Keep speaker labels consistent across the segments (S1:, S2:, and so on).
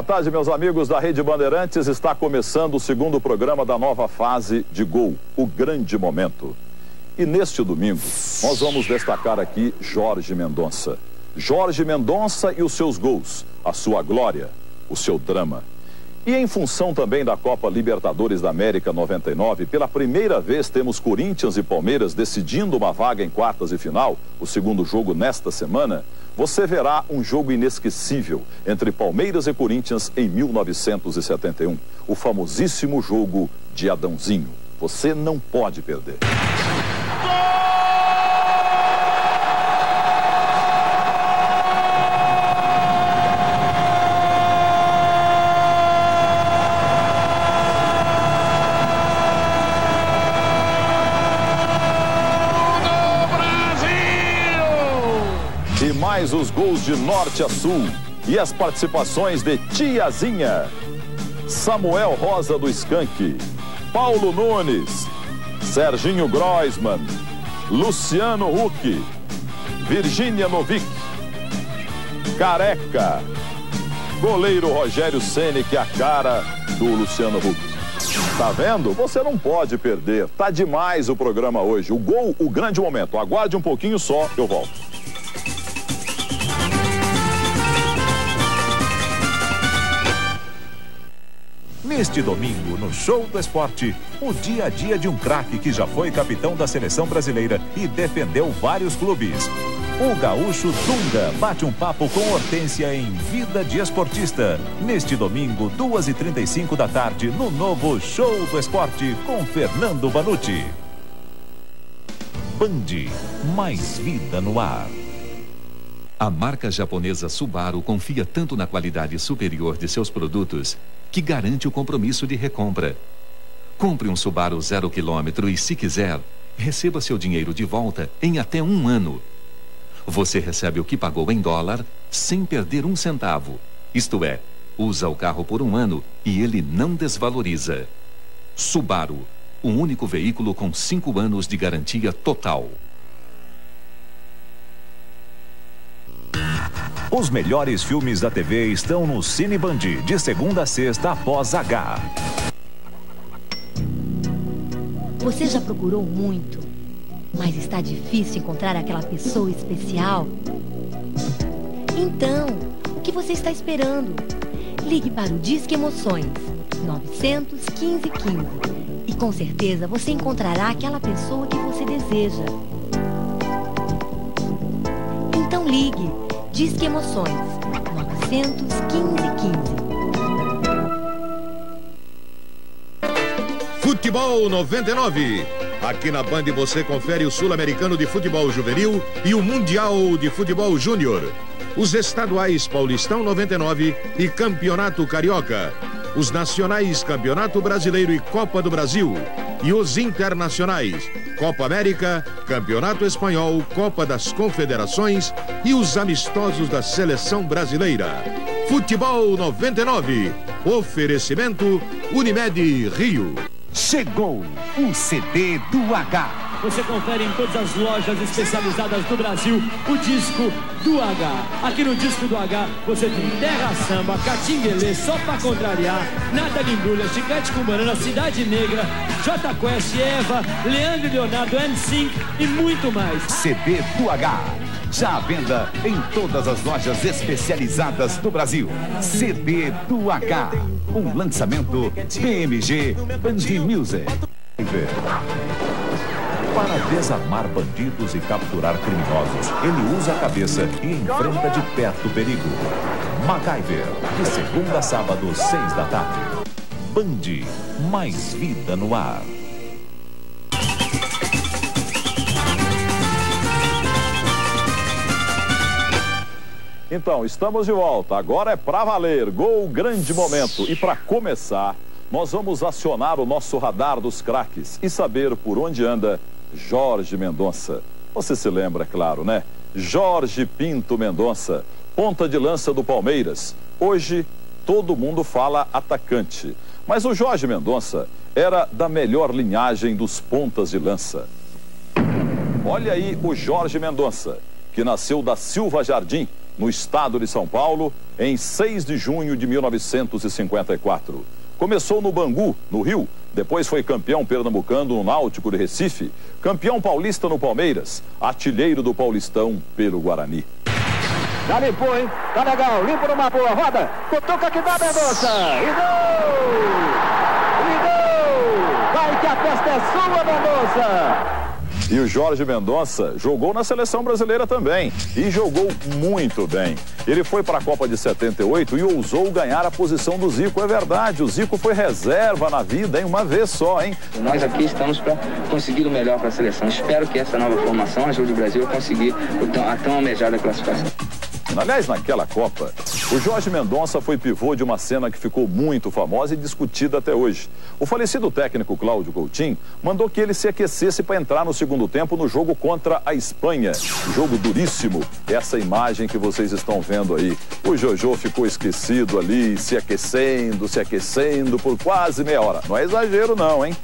S1: Boa tarde, meus amigos da Rede Bandeirantes. Está começando o segundo programa da nova fase de Gol, o grande momento. E neste domingo, nós vamos destacar aqui Jorge Mendonça. Jorge Mendonça e os seus gols, a sua glória, o seu drama. E em função também da Copa Libertadores da América 99, pela primeira vez temos Corinthians e Palmeiras decidindo uma vaga em quartas e final, o segundo jogo nesta semana. Você verá um jogo inesquecível entre Palmeiras e Corinthians em 1971. O famosíssimo jogo de Adãozinho. Você não pode perder. E mais os gols de norte a sul e as participações de Tiazinha, Samuel Rosa do Skank, Paulo Nunes, Serginho Groisman, Luciano Huck, Virgínia Novick, Careca, goleiro Rogério Ceni, que é a cara do Luciano Huck. Tá vendo? Você não pode perder. Tá demais o programa hoje. O gol, o grande momento. Aguarde um pouquinho só, eu volto.
S2: Neste domingo, no Show do Esporte, o dia a dia de um craque que já foi capitão da seleção brasileira e defendeu vários clubes. O gaúcho Dunga bate um papo com Hortência em Vida de Esportista. Neste domingo, 2h35 da tarde, no novo Show do Esporte com Fernando Vanucci. Band, mais vida no ar.
S3: A marca japonesa Subaru confia tanto na qualidade superior de seus produtos que garante o compromisso de recompra. Compre um Subaru 0 km e, se quiser, receba seu dinheiro de volta em até 1 ano. Você recebe o que pagou em dólar sem perder 1 centavo. Isto é, usa o carro por 1 ano e ele não desvaloriza. Subaru, o único veículo com 5 anos de garantia total.
S2: Os melhores filmes da TV estão no Cine Band, de segunda a sexta após H.
S4: Você já procurou muito, mas está difícil encontrar aquela pessoa especial? Então, o que você está esperando? Ligue para o Disque Emoções, 915 15. E com certeza você encontrará aquela pessoa que você deseja. Então ligue. Disque Emoções, 915 15.
S5: Futebol 99. Aqui na Band você confere o Sul-Americano de Futebol Juvenil e o Mundial de Futebol Júnior. Os estaduais Paulistão 99 e Campeonato Carioca. Os nacionais Campeonato Brasileiro e Copa do Brasil. E os internacionais Copa América, Campeonato Espanhol, Copa das Confederações e os amistosos da Seleção Brasileira. Futebol 99. Oferecimento Unimed Rio.
S6: Chegou o CD do H.
S7: Você confere em todas as lojas especializadas do Brasil o disco do H. Aqui no disco do H você tem Terra Samba, Catinguelê, Só Pra Contrariar, Nada de Embrulha, Chiclete com Banana, Cidade Negra, Jota Quest, Eva, Leandro e Leonardo, N5 e muito mais.
S6: CD do H. Já à venda em todas as lojas especializadas do Brasil. CD do H. Um lançamento PMG Band Music.
S2: Para desarmar bandidos e capturar criminosos, ele usa a cabeça e enfrenta de perto o perigo. MacGyver, de segunda a sábado, 6 da tarde. Band, mais vida no ar.
S1: Então, estamos de volta. Agora é pra valer. Gol, grande momento. E para começar, nós vamos acionar o nosso radar dos craques e saber por onde anda Jorge Mendonça. Você se lembra, claro, né? Jorge Pinto Mendonça, ponta de lança do Palmeiras. Hoje, todo mundo fala atacante. Mas o Jorge Mendonça era da melhor linhagem dos pontas de lança. Olha aí o Jorge Mendonça, que nasceu da Silva Jardim no estado de São Paulo, em 6 de junho de 1954. Começou no Bangu, no Rio, depois foi campeão pernambucano no Náutico de Recife, campeão paulista no Palmeiras, artilheiro do Paulistão pelo Guarani.
S8: Já limpou, hein? Tá legal, limpo numa boa, roda, cutuca que dá Mendonça, e gol! E gol! Vai que a festa é sua, Mendonça!
S1: E o Jorge Mendonça jogou na seleção brasileira também, e jogou muito bem. Ele foi para a Copa de 78 e ousou ganhar a posição do Zico, é verdade, o Zico foi reserva na vida, hein? Uma vez só, hein?
S9: Nós aqui estamos para conseguir o melhor para a seleção. Espero que essa nova formação ajude o Brasil a conseguir a tão almejada classificação.
S1: Aliás, naquela Copa, o Jorge Mendonça foi pivô de uma cena que ficou muito famosa e discutida até hoje. O falecido técnico Cláudio Coutinho mandou que ele se aquecesse para entrar no segundo tempo no jogo contra a Espanha. Jogo duríssimo, essa imagem que vocês estão vendo aí. O Jojô ficou esquecido ali, se aquecendo por quase meia hora. Não é exagero não, hein?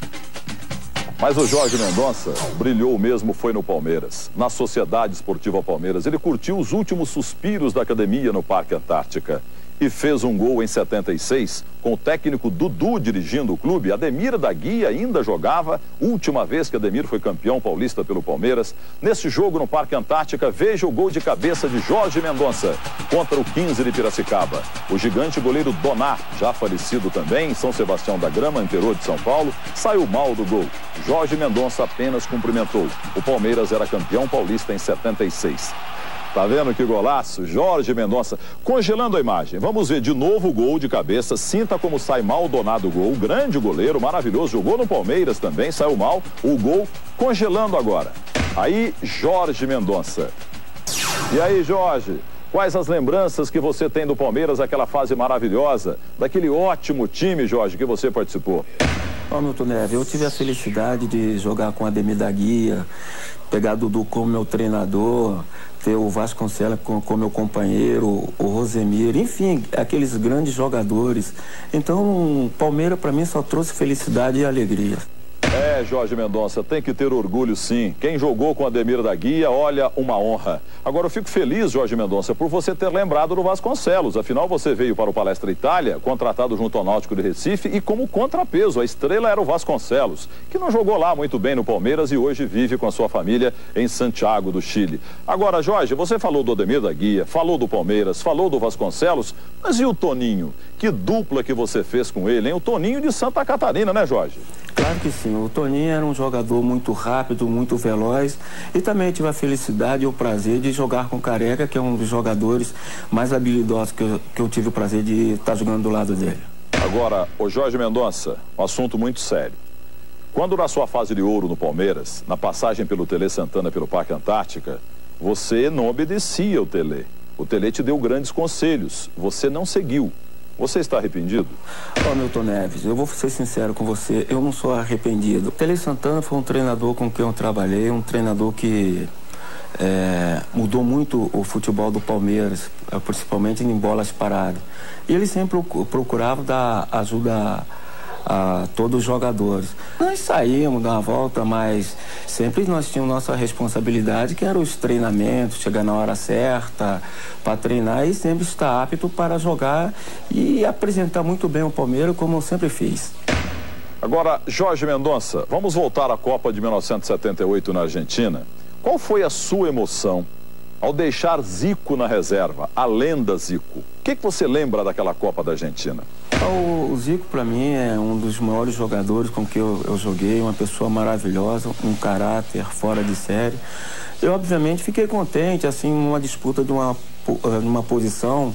S1: Mas o Jorge Mendonça brilhou mesmo foi no Palmeiras, na Sociedade Esportiva Palmeiras. Ele curtiu os últimos suspiros da academia no Parque Antártica e fez um gol em 76, com o técnico Dudu dirigindo o clube. Ademir da Guia ainda jogava, última vez que Ademir foi campeão paulista pelo Palmeiras. Nesse jogo no Parque Antártica, veja o gol de cabeça de Jorge Mendonça contra o 15 de Piracicaba. O gigante goleiro Doná, já falecido também, em São Sebastião da Grama, interior de São Paulo, saiu mal do gol. Jorge Mendonça apenas cumprimentou. O Palmeiras era campeão paulista em 76. Tá vendo que golaço? Jorge Mendonça. Congelando a imagem, vamos ver de novo o gol de cabeça. Sinta como sai mal o Doná do gol. Grande goleiro, maravilhoso. Jogou no Palmeiras também, saiu mal. O gol congelando agora. Aí, Jorge Mendonça. E aí, Jorge? Quais as lembranças que você tem do Palmeiras, aquela fase maravilhosa, daquele ótimo time, Jorge, que você participou?
S10: Ó, Milton Neves, eu tive a felicidade de jogar com Ademir da Guia, pegar Dudu como meu treinador, ter o Vasconcelos como meu companheiro, o Rosemiro, enfim, aqueles grandes jogadores. Então, o Palmeiras para mim só trouxe felicidade e alegria.
S1: É, Jorge Mendonça, tem que ter orgulho sim. Quem jogou com Ademir da Guia, olha, uma honra. Agora eu fico feliz, Jorge Mendonça, por você ter lembrado do Vasconcelos. Afinal, você veio para o Palestra Itália, contratado junto ao Náutico de Recife, e como contrapeso, a estrela era o Vasconcelos, que não jogou lá muito bem no Palmeiras e hoje vive com a sua família em Santiago do Chile. Agora, Jorge, você falou do Ademir da Guia, falou do Palmeiras, falou do Vasconcelos, mas e o Toninho? Que dupla que você fez com ele, hein? O Toninho de Santa Catarina, né, Jorge?
S10: Claro que sim, o Toninho era um jogador muito rápido, muito veloz, e também tive a felicidade e o prazer de jogar com o Careca, que é um dos jogadores mais habilidosos que eu tive o prazer de estar jogando do lado dele.
S1: Agora, o Jorge Mendonça, um assunto muito sério. Quando na sua fase de ouro no Palmeiras, na passagem pelo Tele Santana pelo Parque Antártica, você não obedecia ao Tele. O Tele te deu grandes conselhos, você não seguiu. Você está arrependido?
S10: Ó, Milton Neves, eu vou ser sincero com você, eu não sou arrependido. Tele Santana foi um treinador com quem eu trabalhei, um treinador que mudou muito o futebol do Palmeiras, principalmente em bolas paradas. E ele sempre procurava dar ajuda a todos os jogadores. Nós saímos, dar uma volta, mas sempre nós tínhamos nossa responsabilidade, que era os treinamentos, chegar na hora certa para treinar e sempre estar apto para jogar e apresentar muito bem o Palmeiras, como eu sempre fiz.
S1: Agora, Jorge Mendonça, vamos voltar à Copa de 1978 na Argentina. Qual foi a sua emoção ao deixar Zico na reserva, a lenda Zico? O que você lembra daquela Copa da Argentina?
S10: O Zico, para mim, é um dos maiores jogadores com que eu joguei, uma pessoa maravilhosa, um caráter fora de série. Eu, obviamente, fiquei contente, assim, numa disputa de uma posição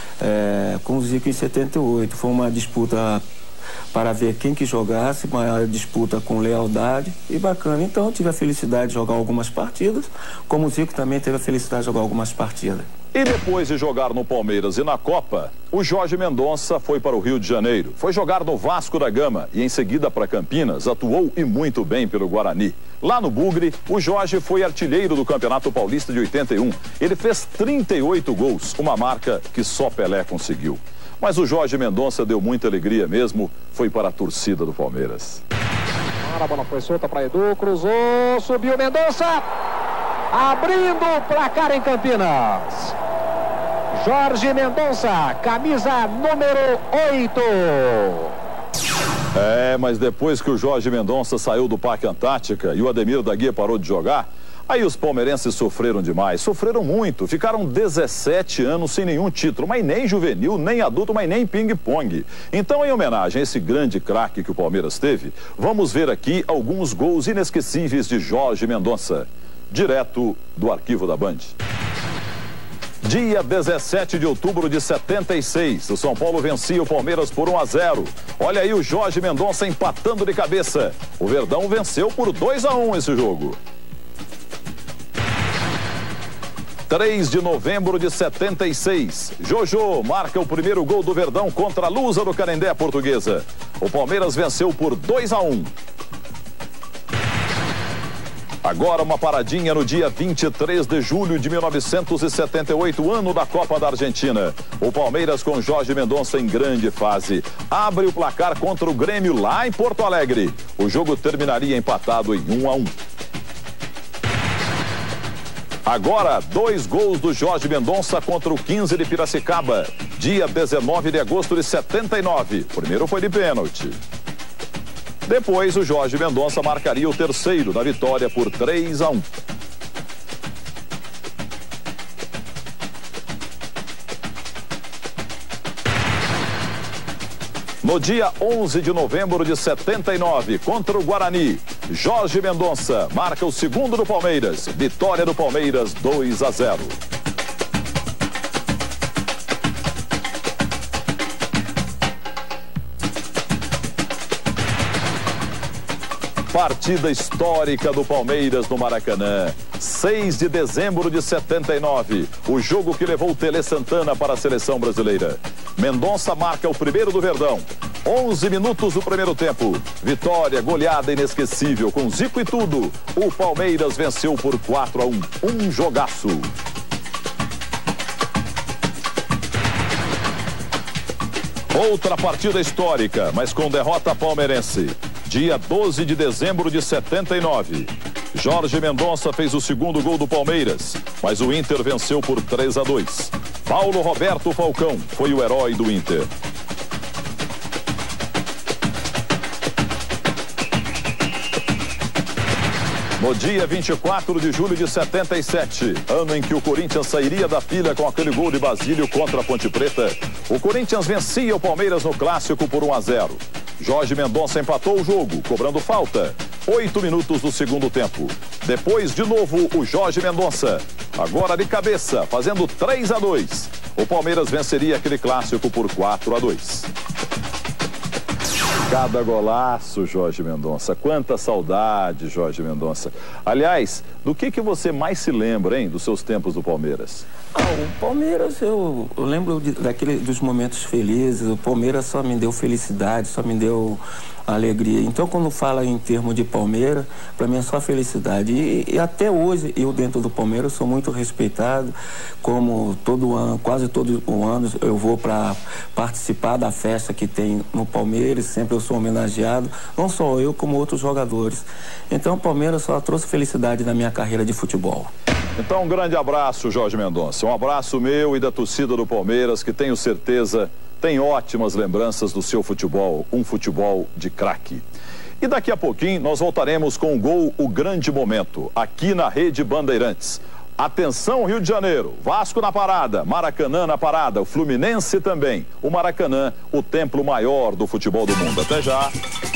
S10: com o Zico em 78. Foi uma disputa para ver quem que jogasse, uma disputa com lealdade e bacana. Então, eu tive a felicidade de jogar algumas partidas, como o Zico também teve a felicidade de jogar algumas partidas.
S1: E depois de jogar no Palmeiras e na Copa, o Jorge Mendonça foi para o Rio de Janeiro. Foi jogar no Vasco da Gama e em seguida para Campinas, atuou e muito bem pelo Guarani. Lá no Bugre, o Jorge foi artilheiro do Campeonato Paulista de 81. Ele fez 38 gols, uma marca que só Pelé conseguiu. Mas o Jorge Mendonça deu muita alegria mesmo, foi para a torcida do Palmeiras.
S8: A bola foi solta para Edu, cruzou, subiu Mendonça, abrindo o placar em Campinas. Jorge Mendonça, camisa número 8.
S1: Mas depois que o Jorge Mendonça saiu do Parque Antártica e o Ademir da Guia parou de jogar, aí os palmeirenses sofreram demais, sofreram muito, ficaram 17 anos sem nenhum título, mas nem juvenil, nem adulto, mas nem ping-pong. Então, em homenagem a esse grande craque que o Palmeiras teve, vamos ver aqui alguns gols inesquecíveis de Jorge Mendonça, direto do arquivo da Band. Dia 17 de outubro de 76, o São Paulo vencia o Palmeiras por 1-0. Olha aí o Jorge Mendonça empatando de cabeça. O Verdão venceu por 2-1 esse jogo. 3 de novembro de 76, Jojo marca o primeiro gol do Verdão contra a Lusa do Canendé Portuguesa. O Palmeiras venceu por 2-1. Agora uma paradinha no dia 23 de julho de 1978, ano da Copa da Argentina. O Palmeiras com Jorge Mendonça em grande fase. Abre o placar contra o Grêmio lá em Porto Alegre. O jogo terminaria empatado em 1-1. Agora, 2 gols do Jorge Mendonça contra o 15 de Piracicaba. Dia 19 de agosto de 79. O primeiro foi de pênalti. Depois, o Jorge Mendonça marcaria o terceiro da vitória por 3-1. No dia 11 de novembro de 79, contra o Guarani, Jorge Mendonça marca o segundo do Palmeiras. Vitória do Palmeiras 2-0. Partida histórica do Palmeiras no Maracanã. 6 de dezembro de 79. O jogo que levou o Tele Santana para a seleção brasileira. Mendonça marca o primeiro do Verdão. 11 minutos do primeiro tempo. Vitória, goleada inesquecível, com Zico e tudo. O Palmeiras venceu por 4-1. Um jogaço. Outra partida histórica, mas com derrota palmeirense. Dia 12 de dezembro de 79. Jorge Mendonça fez o segundo gol do Palmeiras, mas o Inter venceu por 3-2. Paulo Roberto Falcão foi o herói do Inter. No dia 24 de julho de 77, ano em que o Corinthians sairia da pilha com aquele gol de Basílio contra a Ponte Preta, o Corinthians vencia o Palmeiras no Clássico por 1-0. Jorge Mendonça empatou o jogo, cobrando falta. 8 minutos do segundo tempo. Depois, de novo, o Jorge Mendonça. Agora de cabeça, fazendo 3-2. O Palmeiras venceria aquele clássico por 4-2. Cada golaço, Jorge Mendonça. Quanta saudade, Jorge Mendonça. Aliás, do que você mais se lembra, hein, dos seus tempos do Palmeiras?
S10: O Palmeiras, eu lembro dos momentos felizes. O Palmeiras só me deu felicidade, só me deu alegria. Então, quando fala em termos de Palmeiras, para mim é só felicidade. E até hoje, eu dentro do Palmeiras sou muito respeitado, como todo ano, quase todo ano, eu vou para participar da festa que tem no Palmeiras, sempre eu sou homenageado, não só eu, como outros jogadores. Então, o Palmeiras só trouxe felicidade na minha carreira de futebol.
S1: Então, um grande abraço, Jorge Mendonça. Um abraço meu e da torcida do Palmeiras, que tenho certeza tem ótimas lembranças do seu futebol, um futebol de craque. E daqui a pouquinho nós voltaremos com o gol O Grande Momento, aqui na Rede Bandeirantes. Atenção, Rio de Janeiro, Vasco na parada, Maracanã na parada, o Fluminense também. O Maracanã, o templo maior do futebol do mundo. Até já.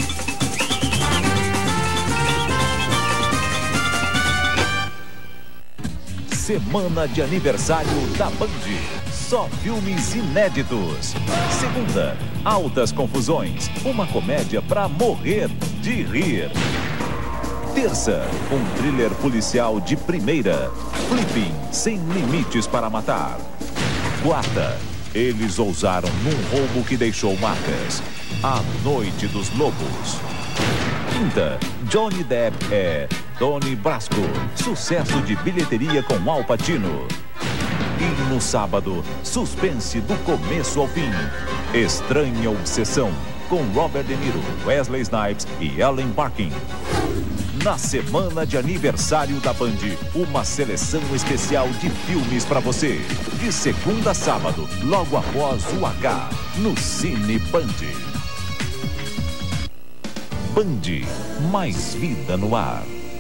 S2: Semana de aniversário da Band. Só filmes inéditos. Segunda, Altas Confusões. Uma comédia pra morrer de rir. Terça, um thriller policial de primeira. Flipping, sem limites para matar. Quarta, eles ousaram num roubo que deixou marcas. A Noite dos Lobos. Quinta, Johnny Depp é Donnie Brasco. Sucesso de bilheteria com Al Pacino. E no sábado, suspense do começo ao fim. Estranha Obsessão, com Robert De Niro, Wesley Snipes e Ellen Barkin. Na semana de aniversário da Band, uma seleção especial de filmes para você. De segunda a sábado, logo após o H, no Cine Band. Band, mais vida no ar.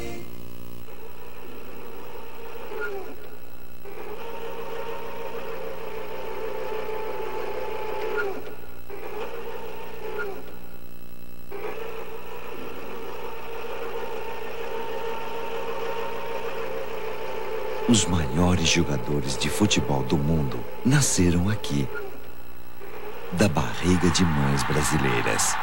S11: Os maiores jogadores de futebol do mundo nasceram aqui, da barriga de mães brasileiras.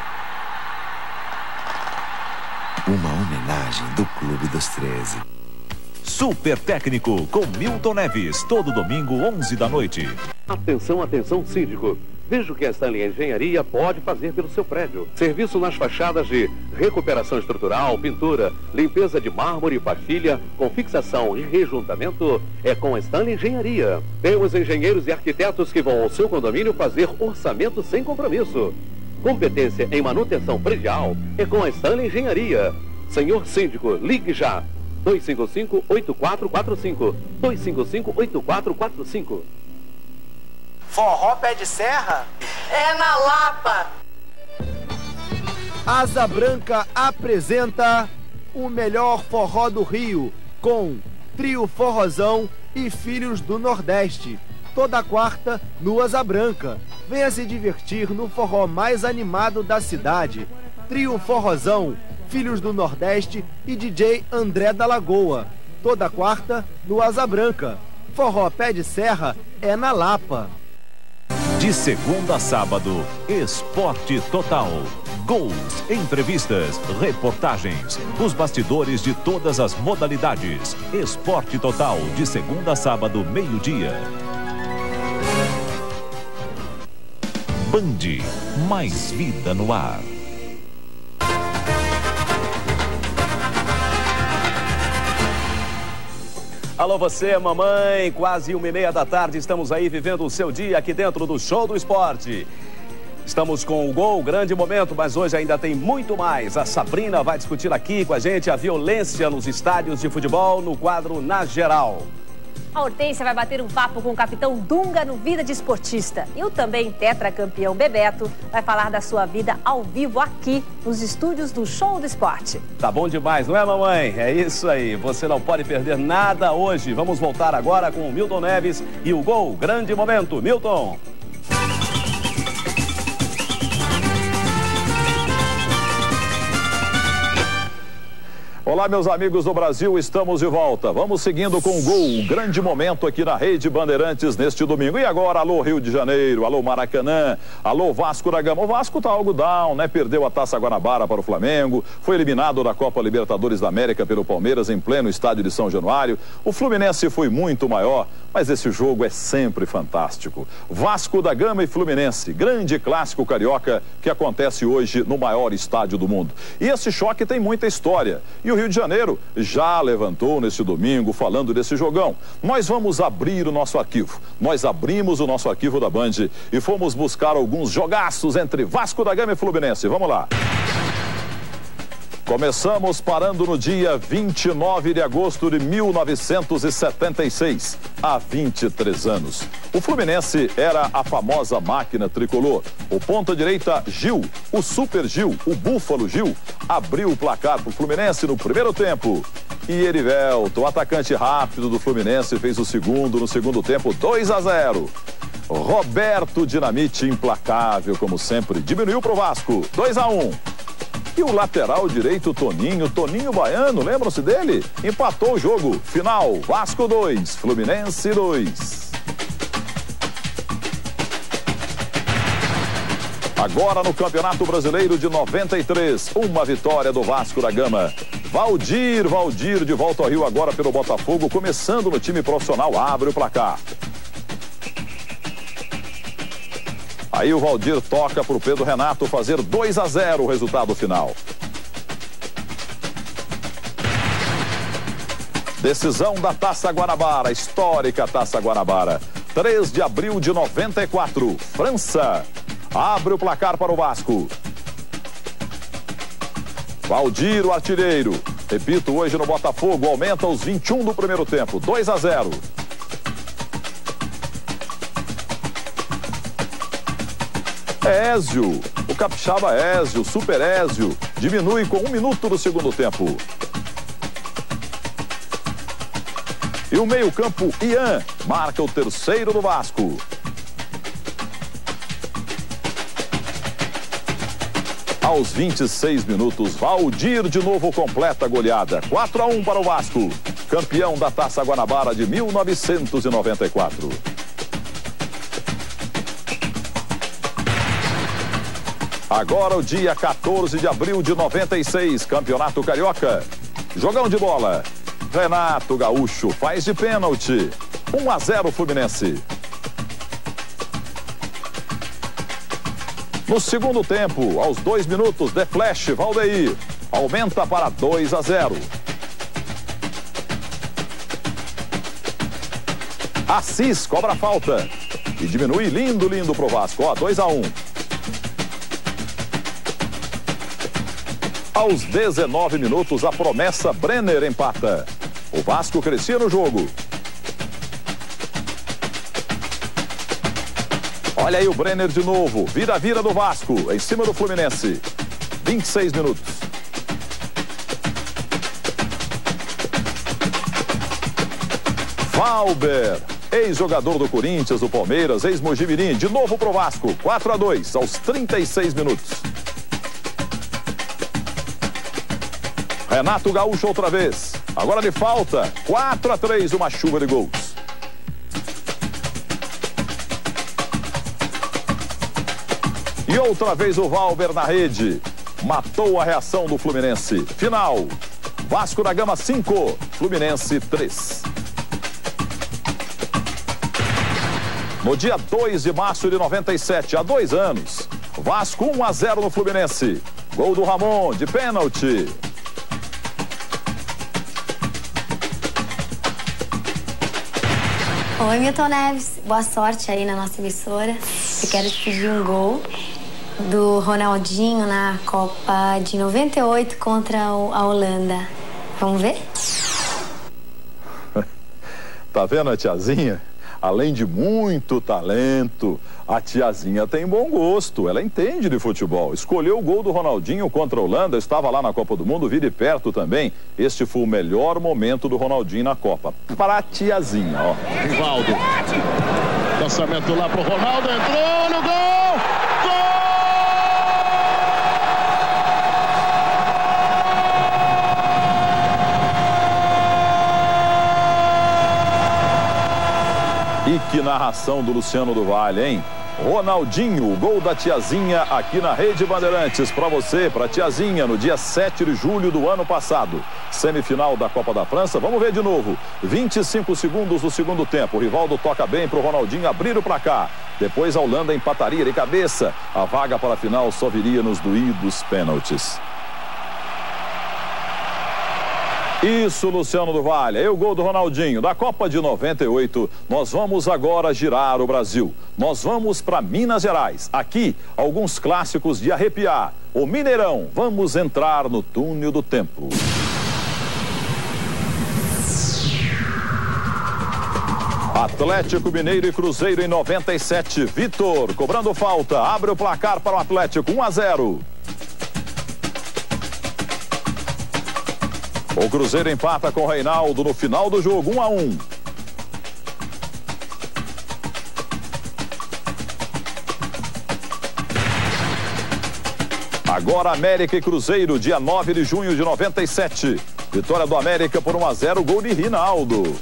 S11: Uma homenagem do Clube dos 13.
S2: Super Técnico com Milton Neves, todo domingo, 11 da noite.
S12: Atenção, atenção, síndico. Veja o que a Stanley Engenharia pode fazer pelo seu prédio. Serviço nas fachadas de recuperação estrutural, pintura, limpeza de mármore e pastilha, com fixação e rejuntamento, é com a Stanley Engenharia. Temos engenheiros e arquitetos que vão ao seu condomínio fazer orçamento sem compromisso. Competência em manutenção predial é com a Stanley Engenharia. Senhor síndico, ligue já. 255-8445. 255-8445.
S13: Forró Pé de Serra? É na Lapa!
S14: Asa Branca apresenta o melhor forró do Rio, com Trio Forrozão e Filhos do Nordeste. Toda quarta no Asa Branca. Venha se divertir no forró mais animado da cidade. Trio Forrozão, Filhos do Nordeste e DJ André da Lagoa. Toda quarta no Asa Branca. Forró Pé de Serra é na Lapa.
S2: De segunda a sábado, Esporte Total. Gols, entrevistas, reportagens, os bastidores de todas as modalidades. Esporte Total, de segunda a sábado, meio-dia. Band, mais vida no ar.
S15: Alô você, mamãe, quase 1h30 da tarde, estamos aí vivendo o seu dia aqui dentro do Show do Esporte. Estamos com o gol, grande momento, mas hoje ainda tem muito mais. A Sabrina vai discutir aqui com a gente a violência nos estádios de futebol no quadro Na Geral.
S16: A Hortência vai bater um papo com o capitão Dunga no Vida de Esportista. E o também tetracampeão Bebeto vai falar da sua vida ao vivo aqui nos estúdios do Show do Esporte.
S15: Tá bom demais, não é, mamãe? É isso aí, você não pode perder nada hoje. Vamos voltar agora com o Milton Neves e o gol, grande momento. Milton.
S1: Olá, meus amigos do Brasil, estamos de volta. Vamos seguindo com o gol, um grande momento aqui na Rede Bandeirantes neste domingo. E agora, alô Rio de Janeiro, alô Maracanã, alô Vasco da Gama. O Vasco tá algo down, né? Perdeu a Taça Guanabara para o Flamengo, foi eliminado da Copa Libertadores da América pelo Palmeiras em pleno estádio de São Januário. O Fluminense foi muito maior, mas esse jogo é sempre fantástico. Vasco da Gama e Fluminense, grande clássico carioca que acontece hoje no maior estádio do mundo. E esse choque tem muita história. E o Rio de Janeiro já levantou nesse domingo falando desse jogão. Nós vamos abrir o nosso arquivo. Nós abrimos o nosso arquivo da Band e fomos buscar alguns jogaços entre Vasco da Gama e Fluminense. Vamos lá. Começamos parando no dia 29 de agosto de 1976, há 23 anos. O Fluminense era a famosa máquina tricolor. O ponta-direita Gil, o Super Gil, o Búfalo Gil, abriu o placar para o Fluminense no primeiro tempo. E Erivelto, o atacante rápido do Fluminense, fez o segundo no segundo tempo, 2-0. Roberto Dinamite, implacável como sempre, diminuiu para o Vasco, 2-1. E o lateral direito Toninho Baiano, lembram-se dele? Empatou o jogo. Final, Vasco 2, Fluminense 2. Agora no Campeonato Brasileiro de 93, uma vitória do Vasco da Gama. Valdir de volta ao Rio agora pelo Botafogo, começando no time profissional, abre o placar. Aí o Valdir toca para o Pedro Renato fazer 2-0 o resultado final. Decisão da Taça Guanabara, histórica Taça Guanabara. 3 de abril de 94, França. Abre o placar para o Vasco. Valdir, o artilheiro. Repito, hoje no Botafogo, aumenta os 21 do primeiro tempo, 2-0. Ézio, o capixaba Ézio, Super Ézio, diminui com 1 minuto do segundo tempo. E o meio-campo, Ian, marca o terceiro do Vasco. Aos 26 minutos, Valdir de novo completa a goleada. 4-1 para o Vasco, campeão da Taça Guanabara de 1994. Agora o dia 14 de abril de 96, Campeonato Carioca. Jogão de bola. Renato Gaúcho faz de pênalti. 1-0 Fluminense. No segundo tempo, aos 2 minutos, The Flash, Valdeir, aumenta para 2-0. Assis cobra a falta e diminui lindo pro Vasco, ó, 2-1. Aos 19 minutos, a promessa Brenner empata. O Vasco crescia no jogo. Olha aí o Brenner de novo. Vira do Vasco, em cima do Fluminense. 26 minutos. Valber, ex-jogador do Corinthians, do Palmeiras, ex-Mojimirim, de novo pro Vasco. 4-2, aos 36 minutos. Renato Gaúcho outra vez. Agora de falta. 4-3, uma chuva de gols. E outra vez o Valber na rede. Matou a reação do Fluminense. Final. Vasco da Gama 5, Fluminense 3. No dia 2 de março de 97, há 2 anos, Vasco 1-0 no Fluminense. Gol do Ramon, de pênalti.
S17: Oi, Milton Neves. Boa sorte aí na nossa emissora. Eu quero te pedir um gol do Ronaldinho na Copa de 98 contra a Holanda. Vamos ver?
S1: Tá vendo a tiazinha? Além de muito talento, a tiazinha tem bom gosto. Ela entende de futebol. Escolheu o gol do Ronaldinho contra a Holanda. Estava lá na Copa do Mundo, vi de perto também. Este foi o melhor momento do Ronaldinho na Copa. Para a tiazinha, ó.
S18: Rivaldo. Lançamento lá pro Ronaldo. Entrou no gol!
S1: E que narração do Luciano do Vale, hein? Ronaldinho, o gol da tiazinha aqui na Rede Bandeirantes. Para você, para a tiazinha, no dia 7 de julho do ano passado. Semifinal da Copa da França. Vamos ver de novo. 25 segundos do segundo tempo. O Rivaldo toca bem para o Ronaldinho abrir o placar. Depois a Holanda empataria de cabeça. A vaga para a final só viria nos doídos pênaltis. Isso, Luciano do Vale, é o gol do Ronaldinho. Da Copa de 98, nós vamos agora girar o Brasil. Nós vamos para Minas Gerais. Aqui, alguns clássicos de arrepiar. O Mineirão, vamos entrar no túnel do tempo. Atlético Mineiro e Cruzeiro em 97. Vitor, cobrando falta, abre o placar para o Atlético, 1-0. O Cruzeiro empata com o Reinaldo no final do jogo, 1-1. Agora América e Cruzeiro, dia 9 de junho de 97. Vitória do América por 1-0, gol de Rinaldo.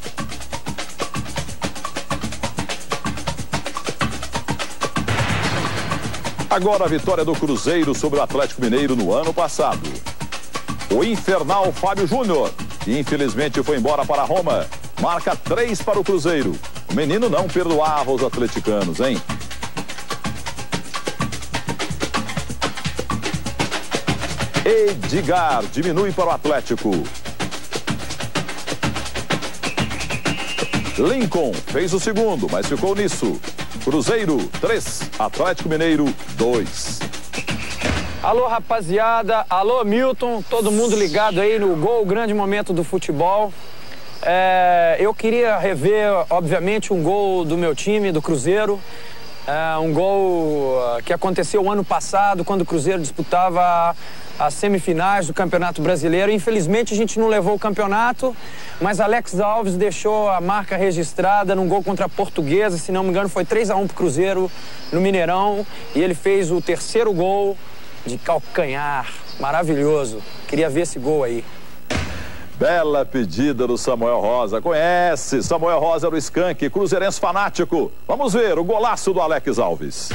S1: Agora a vitória do Cruzeiro sobre o Atlético Mineiro no ano passado. O infernal Fábio Júnior, que infelizmente foi embora para Roma, marca 3 para o Cruzeiro. O menino não perdoava os atleticanos, hein? Edgar diminui para o Atlético. Lincoln fez o segundo, mas ficou nisso. Cruzeiro 3, Atlético Mineiro 2.
S19: Alô, rapaziada. Alô, Milton. Todo mundo ligado aí no Gol, grande momento do futebol. Eu queria rever, obviamente, um gol do meu time, do Cruzeiro. Um gol que aconteceu ano passado, quando o Cruzeiro disputava as semifinais do Campeonato Brasileiro. Infelizmente, a gente não levou o campeonato, mas Alex Alves deixou a marca registrada num gol contra a Portuguesa. Se não me engano, foi 3-1 pro Cruzeiro no Mineirão. E ele fez o terceiro gol de calcanhar. Maravilhoso. Queria ver esse gol aí.
S1: Bela pedida do Samuel Rosa. Conhece? Samuel Rosa era o Skank, cruzeirense fanático. Vamos ver o golaço do Alex Alves.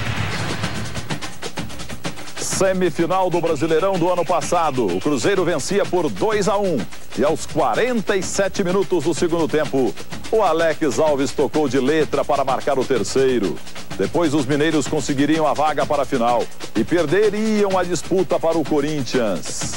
S1: Semifinal do Brasileirão do ano passado. O Cruzeiro vencia por 2-1. E aos 47 minutos do segundo tempo, o Alex Alves tocou de letra para marcar o terceiro. Depois os mineiros conseguiriam a vaga para a final e perderiam a disputa para o Corinthians.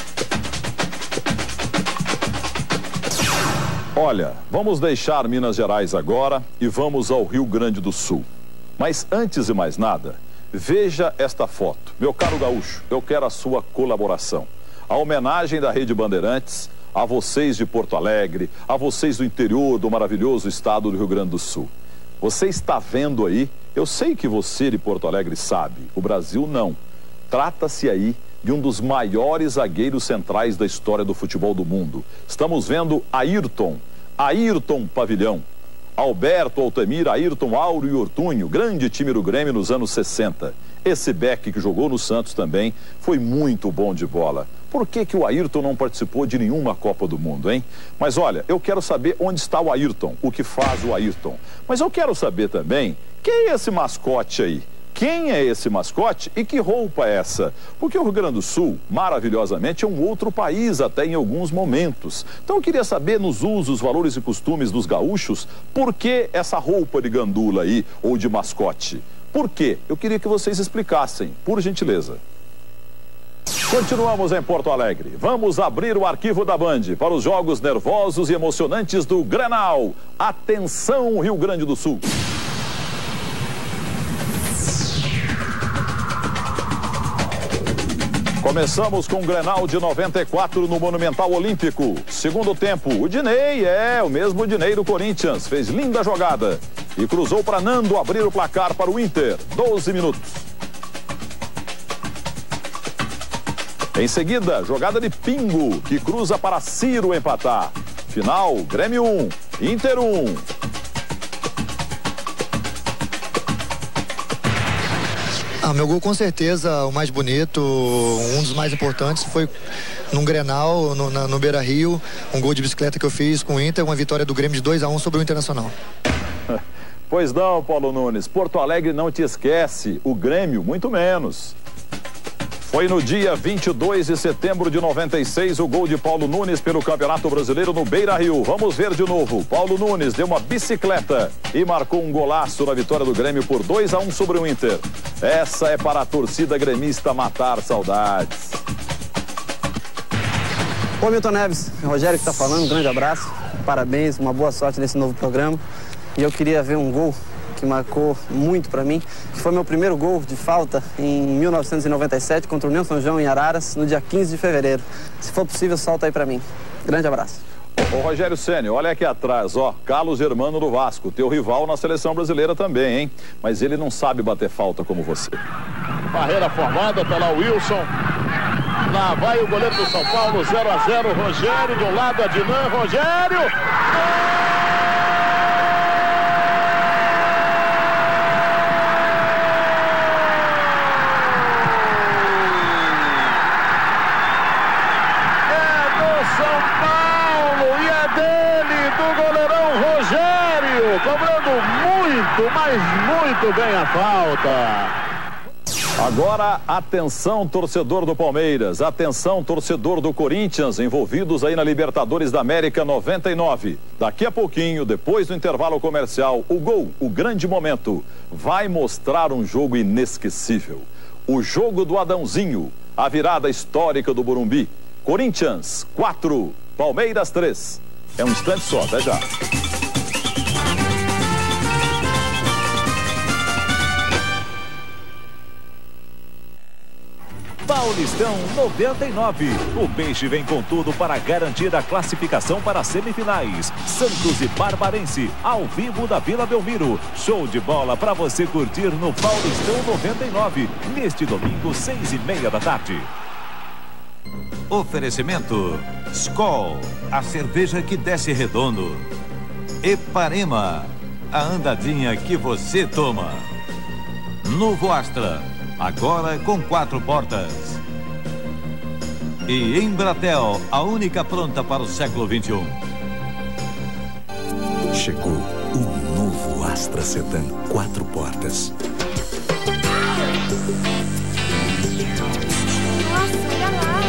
S1: Olha, vamos deixar Minas Gerais agora e vamos ao Rio Grande do Sul. Mas antes de mais nada, veja esta foto. Meu caro gaúcho, eu quero a sua colaboração. A homenagem da Rede Bandeirantes a vocês de Porto Alegre, a vocês do interior do maravilhoso estado do Rio Grande do Sul. Você está vendo aí? Eu sei que você de Porto Alegre sabe, o Brasil não. Trata-se aí de um dos maiores zagueiros centrais da história do futebol do mundo. Estamos vendo Ayrton Pavilhão. Alberto, Altamir, Ayrton, Áureo e Ortúnio, grande time do Grêmio nos anos 60. Esse Beck que jogou no Santos também foi muito bom de bola. Por que o Ayrton não participou de nenhuma Copa do Mundo, hein? Mas olha, eu quero saber onde está o Ayrton, o que faz o Ayrton. Mas eu quero saber também quem é esse mascote aí. Quem é esse mascote e que roupa é essa? Porque o Rio Grande do Sul, maravilhosamente, é um outro país até em alguns momentos. Então eu queria saber nos usos, valores e costumes dos gaúchos, por que essa roupa de gandula aí, ou de mascote? Por quê? Eu queria que vocês explicassem, por gentileza. Continuamos em Porto Alegre. Vamos abrir o arquivo da Band para os jogos nervosos e emocionantes do Grenal. Atenção, Rio Grande do Sul. Começamos com o Grenal de 94 no Monumental Olímpico. Segundo tempo, o Dinei, o mesmo Dinei do Corinthians, fez linda jogada e cruzou para Nando abrir o placar para o Inter. 12 minutos. Em seguida, jogada de Pingo, que cruza para Ciro empatar. Final, Grêmio 1, Inter 1.
S20: Meu gol com certeza o mais bonito, um dos mais importantes foi num Grenal, no Beira-Rio, um gol de bicicleta que eu fiz com o Inter, uma vitória do Grêmio de 2-1 sobre o Internacional.
S1: Pois não, Paulo Nunes, Porto Alegre não te esquece, o Grêmio muito menos. Foi no dia 22 de setembro de 96 o gol de Paulo Nunes pelo Campeonato Brasileiro no Beira-Rio. Vamos ver de novo. Paulo Nunes deu uma bicicleta e marcou um golaço na vitória do Grêmio por 2-1 sobre o Inter. Essa é para a torcida gremista matar saudades.
S21: Ô Milton Neves, Rogério que está falando, um grande abraço, parabéns, uma boa sorte nesse novo programa. E eu queria ver um gol que marcou muito para mim, que foi meu primeiro gol de falta em 1997 contra o União São João em Araras, no dia 15 de fevereiro. Se for possível, solta aí para mim. Grande abraço.
S1: Ô Rogério Ceni, olha aqui atrás, ó, Carlos Germano do Vasco, teu rival na seleção brasileira também, hein? Mas ele não sabe bater falta como você.
S18: Barreira formada pela Wilson. Lá vai o goleiro do São Paulo, 0-0, Rogério, de um lado Adnan, Rogério! Cobrando muito, mas muito bem a falta.
S1: Agora, atenção, torcedor do Palmeiras, atenção, torcedor do Corinthians, envolvidos aí na Libertadores da América 99. Daqui a pouquinho, depois do intervalo comercial, o gol, o grande momento, vai mostrar um jogo inesquecível. O jogo do Adãozinho, a virada histórica do Morumbi. Corinthians 4, Palmeiras 3. É um instante só, até já.
S2: Paulistão 99. O Peixe vem com tudo para garantir a classificação para as semifinais. Santos e Barbarense, ao vivo da Vila Belmiro. Show de bola para você curtir no Paulistão 99, neste domingo, 6h30 da tarde.
S3: Oferecimento Skol, a cerveja que desce redondo. Eparema, a andadinha que você toma. Novo Astra, agora com 4 portas. E Embratel, a única pronta para o século XXI.
S22: Chegou o novo Astra Sedan 4 portas.
S23: Nossa, olha lá.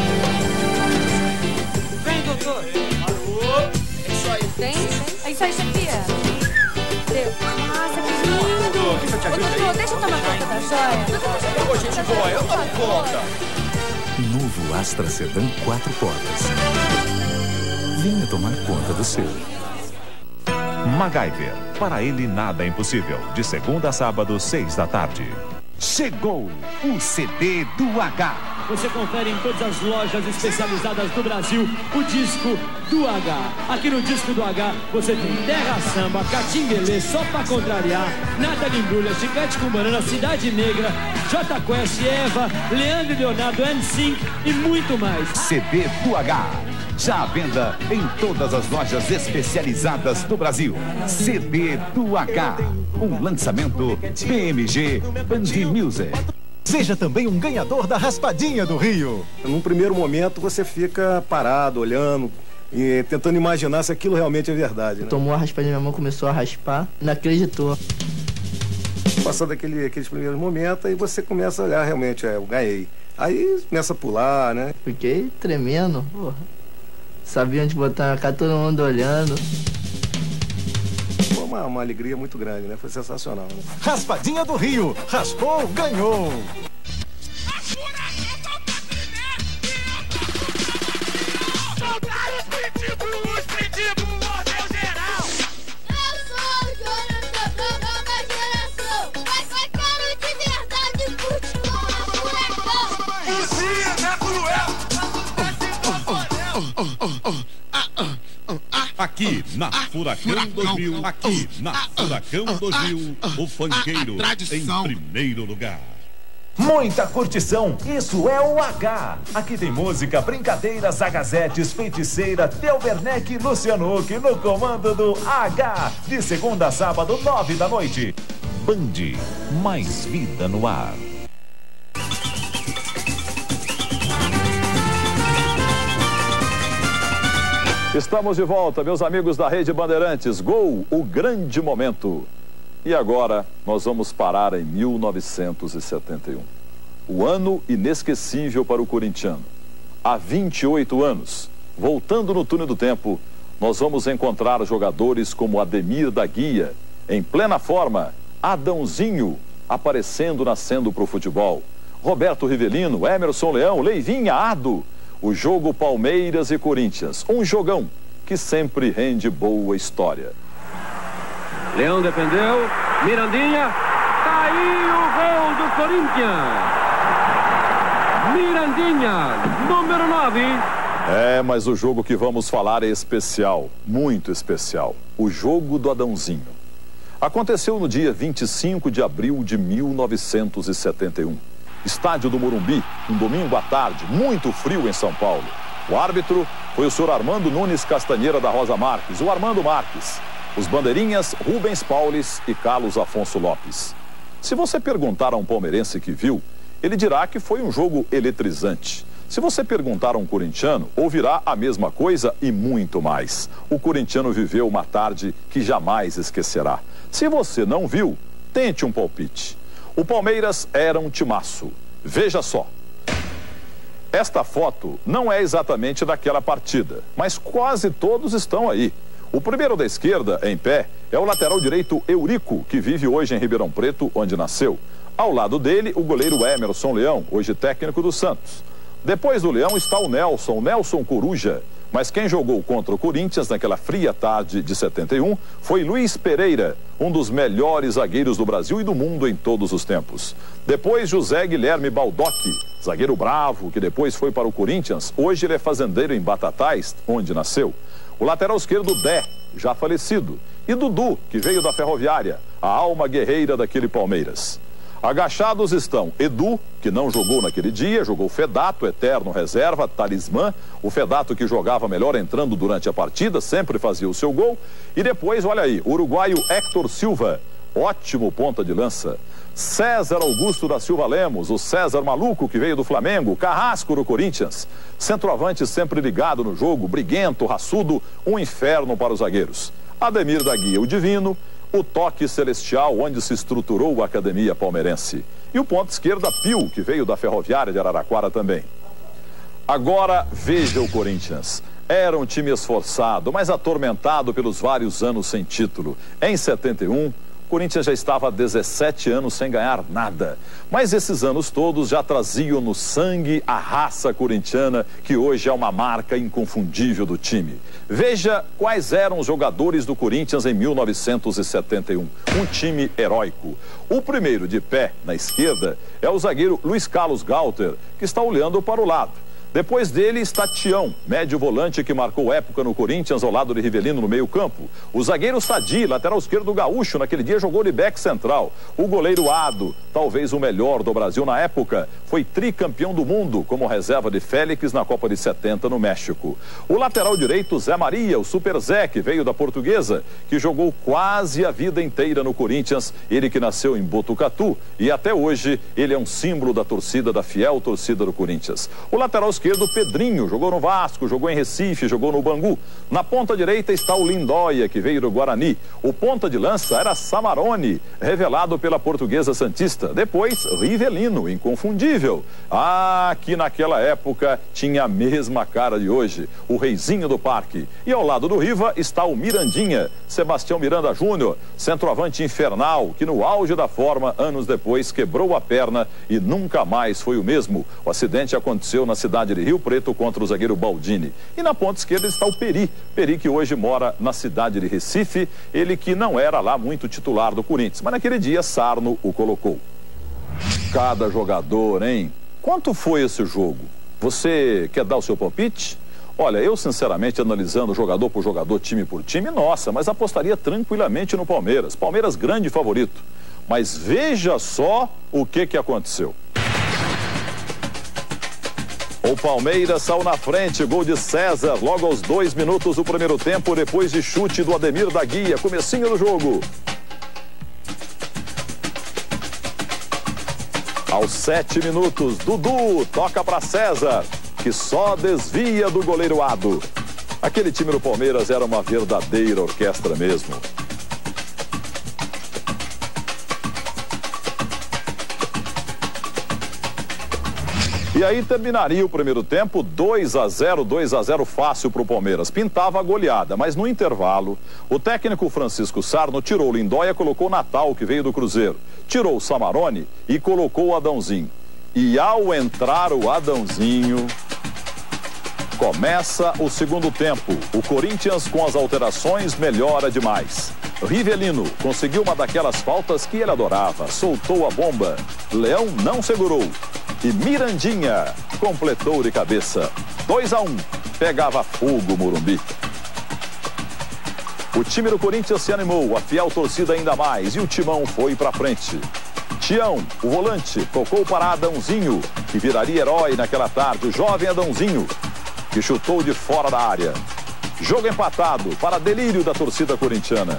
S7: Vem, doutor.
S23: Alô? É isso aí. Tem? É isso aí, chefia. Deu. Nossa, que lindo.
S7: Deixa eu te
S23: Ô, doutor, deixa eu tomar conta da joia.
S7: Ô, gente boa, eu tomo conta.
S22: Novo Astra Sedan 4 portas. Venha tomar conta do seu.
S2: MacGyver, para ele nada é impossível. De segunda a sábado, 6 da tarde.
S6: Chegou o CD do H.
S7: Você confere em todas as lojas especializadas do Brasil o disco do H. Aqui no disco do H você tem Terra Samba, Catinguelê, Só Pra Contrariar, Nada Me Embrulha, Chiclete com Banana, Cidade Negra, Jota Quest, Eva, Leandro e Leonardo, NSYNC e muito mais.
S6: CD do H. Já à venda em todas as lojas especializadas do Brasil. CD do H. Um lançamento PMG Band Music.
S24: Seja também um ganhador da Raspadinha do Rio.
S25: Num primeiro momento você fica parado, olhando e tentando imaginar se aquilo realmente é verdade, né?
S26: Tomou a raspadinha, minha mão começou a raspar, não acreditou.
S25: Passando aqueles primeiros momentos, aí você começa a olhar, realmente, eu ganhei. Aí começa a pular, né?
S26: Fiquei tremendo, porra. Sabia onde botar a cara, todo mundo olhando.
S25: Foi uma alegria muito grande, né? Foi sensacional, né?
S24: Raspadinha do Rio. Raspou, ganhou.
S5: Aqui na Furacão 2000, aqui na Furacão 2000, o funkeiro em primeiro lugar.
S2: Muita curtição, isso é o H. Aqui tem música, brincadeiras, agazetes, feiticeira, Theo Werneck e Luciano Huck no comando do H. De segunda a sábado, 9 da noite. Band, mais vida no ar.
S1: Estamos de volta, meus amigos da Rede Bandeirantes. Gol, o grande momento. E agora nós vamos parar em 1971. O ano inesquecível para o corintiano. Há 28 anos, voltando no túnel do tempo, nós vamos encontrar jogadores como Ademir da Guia, em plena forma, Adãozinho, aparecendo, nascendo para o futebol, Roberto Rivelino, Emerson Leão, Leivinha, Ado. O jogo Palmeiras e Corinthians, um jogão que sempre rende boa história.
S12: Leão defendeu, Mirandinha, tá aí o gol do Corinthians. Mirandinha, número 9.
S1: É, mas o jogo que vamos falar é especial, muito especial. O jogo do Adãozinho. Aconteceu no dia 25 de abril de 1971. Estádio do Morumbi, um domingo à tarde, muito frio em São Paulo. O árbitro foi o senhor Armando Nunes Castanheira da Rosa Marques, o Armando Marques. Os bandeirinhas, Rubens Paulis e Carlos Afonso Lopes. Se você perguntar a um palmeirense que viu, ele dirá que foi um jogo eletrizante. Se você perguntar a um corintiano, ouvirá a mesma coisa e muito mais. O corintiano viveu uma tarde que jamais esquecerá. Se você não viu, tente um palpite. O Palmeiras era um timaço. Veja só. Esta foto não é exatamente daquela partida, mas quase todos estão aí. O primeiro da esquerda, em pé, é o lateral direito Eurico, que vive hoje em Ribeirão Preto, onde nasceu. Ao lado dele, o goleiro Emerson Leão, hoje técnico do Santos. Depois do Leão está o Nelson Coruja. Mas quem jogou contra o Corinthians naquela fria tarde de 71 foi Luiz Pereira, um dos melhores zagueiros do Brasil e do mundo em todos os tempos. Depois, José Guilherme Baldock, zagueiro bravo, que depois foi para o Corinthians. Hoje ele é fazendeiro em Batatais, onde nasceu. O lateral esquerdo, Dé, já falecido. E Dudu, que veio da Ferroviária, a alma guerreira daquele Palmeiras. Agachados estão Edu, que não jogou naquele dia, jogou Fedato, eterno reserva, talismã, o Fedato que jogava melhor entrando durante a partida, sempre fazia o seu gol. E depois, olha aí, o uruguaio Héctor Silva, ótimo ponta de lança. César Augusto da Silva Lemos, o César maluco que veio do Flamengo, Carrasco do Corinthians. Centroavante sempre ligado no jogo, briguento, raçudo, um inferno para os zagueiros. Ademir da Guia, o divino. O toque celestial onde se estruturou a academia palmeirense. E o ponta esquerda, Pio, que veio da Ferroviária de Araraquara também. Agora veja o Corinthians. Era um time esforçado, mas atormentado pelos vários anos sem título. Em 71, o Corinthians já estava há 17 anos sem ganhar nada. Mas esses anos todos já traziam no sangue a raça corintiana, que hoje é uma marca inconfundível do time. Veja quais eram os jogadores do Corinthians em 1971. Um time heróico. O primeiro de pé, na esquerda, é o zagueiro Luiz Carlos Galter, que está olhando para o lado. Depois dele está Tião, médio volante que marcou época no Corinthians ao lado de Rivelino no meio campo. O zagueiro Sadi, lateral esquerdo do Gaúcho, naquele dia jogou de back central. O goleiro Ado, talvez o melhor do Brasil na época, foi tricampeão do mundo como reserva de Félix na Copa de 70 no México. O lateral direito Zé Maria, o Super Zé, que veio da Portuguesa, que jogou quase a vida inteira no Corinthians, ele que nasceu em Botucatu e até hoje ele é um símbolo da torcida, da fiel torcida do Corinthians. O lateral esquerdo, Pedrinho, jogou no Vasco, jogou em Recife, jogou no Bangu. Na ponta direita está o Lindóia, que veio do Guarani. O ponta de lança era Samarone, revelado pela Portuguesa Santista. Depois, Rivelino, inconfundível. Que naquela época tinha a mesma cara de hoje, o reizinho do parque. E ao lado do Riva está o Mirandinha, Sebastião Miranda Júnior, centroavante infernal, que no auge da forma, anos depois, quebrou a perna e nunca mais foi o mesmo. O acidente aconteceu na cidade de Rio Preto contra o zagueiro Baldini. E na ponta esquerda está o Peri que hoje mora na cidade de Recife, ele que não era lá muito titular do Corinthians, mas naquele dia Sarno o colocou. Cada jogador, hein? Quanto foi esse jogo? Você quer dar o seu palpite? Olha, eu sinceramente, analisando jogador por jogador, time por time, nossa, mas apostaria tranquilamente no Palmeiras. Palmeiras grande favorito. Mas veja só o que aconteceu. O Palmeiras saiu na frente, gol de César, logo aos 2 minutos do primeiro tempo, depois de chute do Ademir da Guia, comecinho do jogo. Aos 7 minutos, Dudu toca para César, que só desvia do goleiro Ado. Aquele time do Palmeiras era uma verdadeira orquestra mesmo. E aí terminaria o primeiro tempo 2-0 fácil para o Palmeiras. Pintava a goleada, mas no intervalo, o técnico Francisco Sarno tirou o Lindóia, colocou o Natal, que veio do Cruzeiro. Tirou o Samarone e colocou o Adãozinho. E ao entrar o Adãozinho, começa o segundo tempo. O Corinthians, com as alterações, melhora demais. Rivelino conseguiu uma daquelas faltas que ele adorava, soltou a bomba. Leão não segurou. E Mirandinha completou de cabeça. 2-1, pegava fogo Morumbi. O time do Corinthians se animou, a fiel torcida ainda mais, e o timão foi pra frente. Tião, o volante, tocou para Adãozinho, que viraria herói naquela tarde, o jovem Adãozinho, que chutou de fora da área. Jogo empatado, para delírio da torcida corintiana.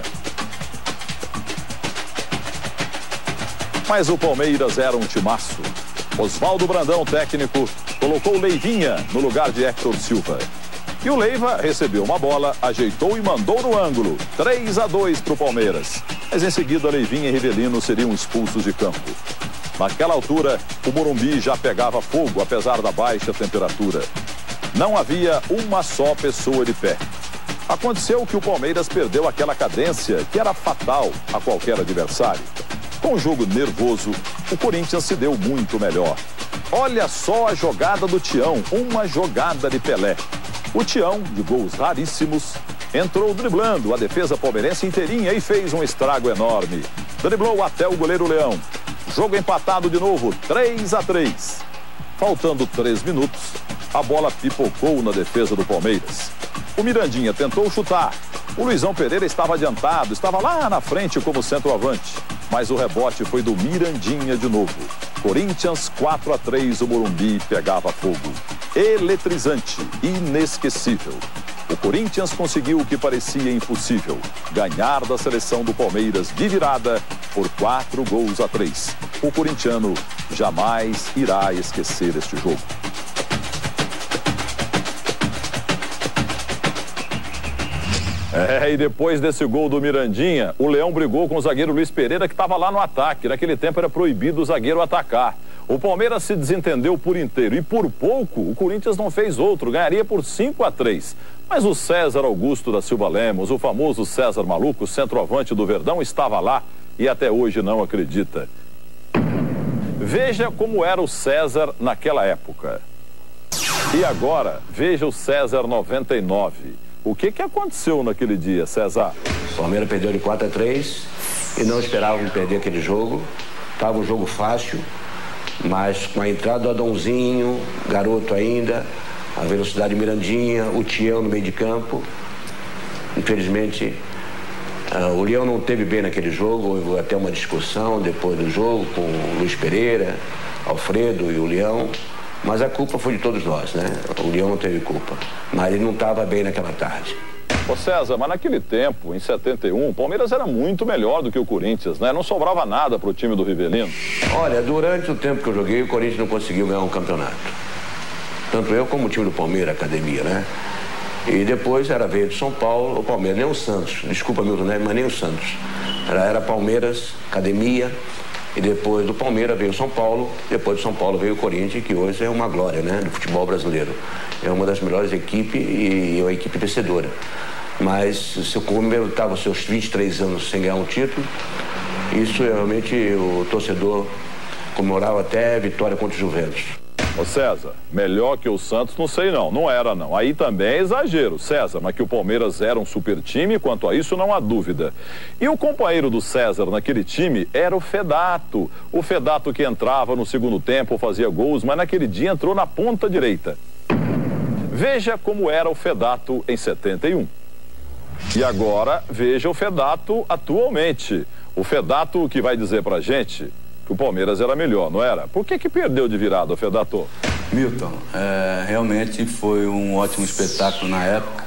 S1: Mas o Palmeiras era um timaço. Oswaldo Brandão, técnico, colocou Leivinha no lugar de Héctor Silva. E o Leiva recebeu uma bola, ajeitou e mandou no ângulo. 3-2 para o Palmeiras. Mas em seguida, Leivinha e Rivelino seriam expulsos de campo. Naquela altura, o Morumbi já pegava fogo, apesar da baixa temperatura. Não havia uma só pessoa de pé. Aconteceu que o Palmeiras perdeu aquela cadência que era fatal a qualquer adversário. Com o jogo nervoso, o Corinthians se deu muito melhor. Olha só a jogada do Tião, uma jogada de Pelé. O Tião, de gols raríssimos, entrou driblando a defesa palmeirense inteirinha e fez um estrago enorme. Driblou até o goleiro Leão. Jogo empatado de novo, 3-3. Faltando 3 minutos, a bola pipocou na defesa do Palmeiras. O Mirandinha tentou chutar. O Luizão Pereira estava adiantado, estava lá na frente como centroavante. Mas o rebote foi do Mirandinha de novo. Corinthians 4-3, o Morumbi pegava fogo. Eletrizante, inesquecível. O Corinthians conseguiu o que parecia impossível, ganhar da seleção do Palmeiras de virada por 4-3. O corintiano jamais irá esquecer este jogo. E depois desse gol do Mirandinha, o Leão brigou com o zagueiro Luiz Pereira, que estava lá no ataque. Naquele tempo era proibido o zagueiro atacar. O Palmeiras se desentendeu por inteiro e por pouco o Corinthians não fez outro, ganharia por 5-3. Mas o César Augusto da Silva Lemos, o famoso César Maluco, centroavante do Verdão, estava lá e até hoje não acredita. Veja como era o César naquela época. E agora, veja o César 99. O que aconteceu naquele dia, César?
S4: O Palmeiras perdeu de 4-3 e não esperavam perder aquele jogo. Estava um jogo fácil, mas com a entrada do Adãozinho, garoto ainda, a velocidade Mirandinha, o Tião no meio de campo. Infelizmente, o Leão não teve bem naquele jogo. Houve até uma discussão depois do jogo com o Luiz Pereira, Alfredo e o Leão. Mas a culpa foi de todos nós, né? O Leão não teve culpa, mas ele não estava bem naquela tarde.
S1: Ô César, mas naquele tempo, em 71, o Palmeiras era muito melhor do que o Corinthians, né? Não sobrava nada pro time do Rivelino.
S4: Olha, durante o tempo que eu joguei, o Corinthians não conseguiu ganhar um campeonato. Tanto eu como o time do Palmeiras, academia, né? E depois era veio de São Paulo, o Palmeiras, nem o Santos. Desculpa, Milton Neves, mas nem o Santos. Era Palmeiras, academia. E depois do Palmeiras veio o São Paulo, depois do São Paulo veio o Corinthians, que hoje é uma glória, né, do futebol brasileiro. É uma das melhores equipes e é uma equipe vencedora. Mas se o Palmeiras estava seus 23 anos sem ganhar um título, isso realmente o torcedor comemorava até a vitória contra o Juventus.
S1: Ô César, melhor que o Santos, não sei não, não era não. Aí também é exagero, César, mas que o Palmeiras era um super time, quanto a isso não há dúvida. E o companheiro do César naquele time era o Fedato. O Fedato que entrava no segundo tempo, fazia gols, mas naquele dia entrou na ponta direita. Veja como era o Fedato em 71. E agora, veja o Fedato atualmente. O Fedato que vai dizer pra gente que o Palmeiras era melhor, não era? Por que perdeu de virada, Fedato?
S8: Milton, realmente foi um ótimo espetáculo na época,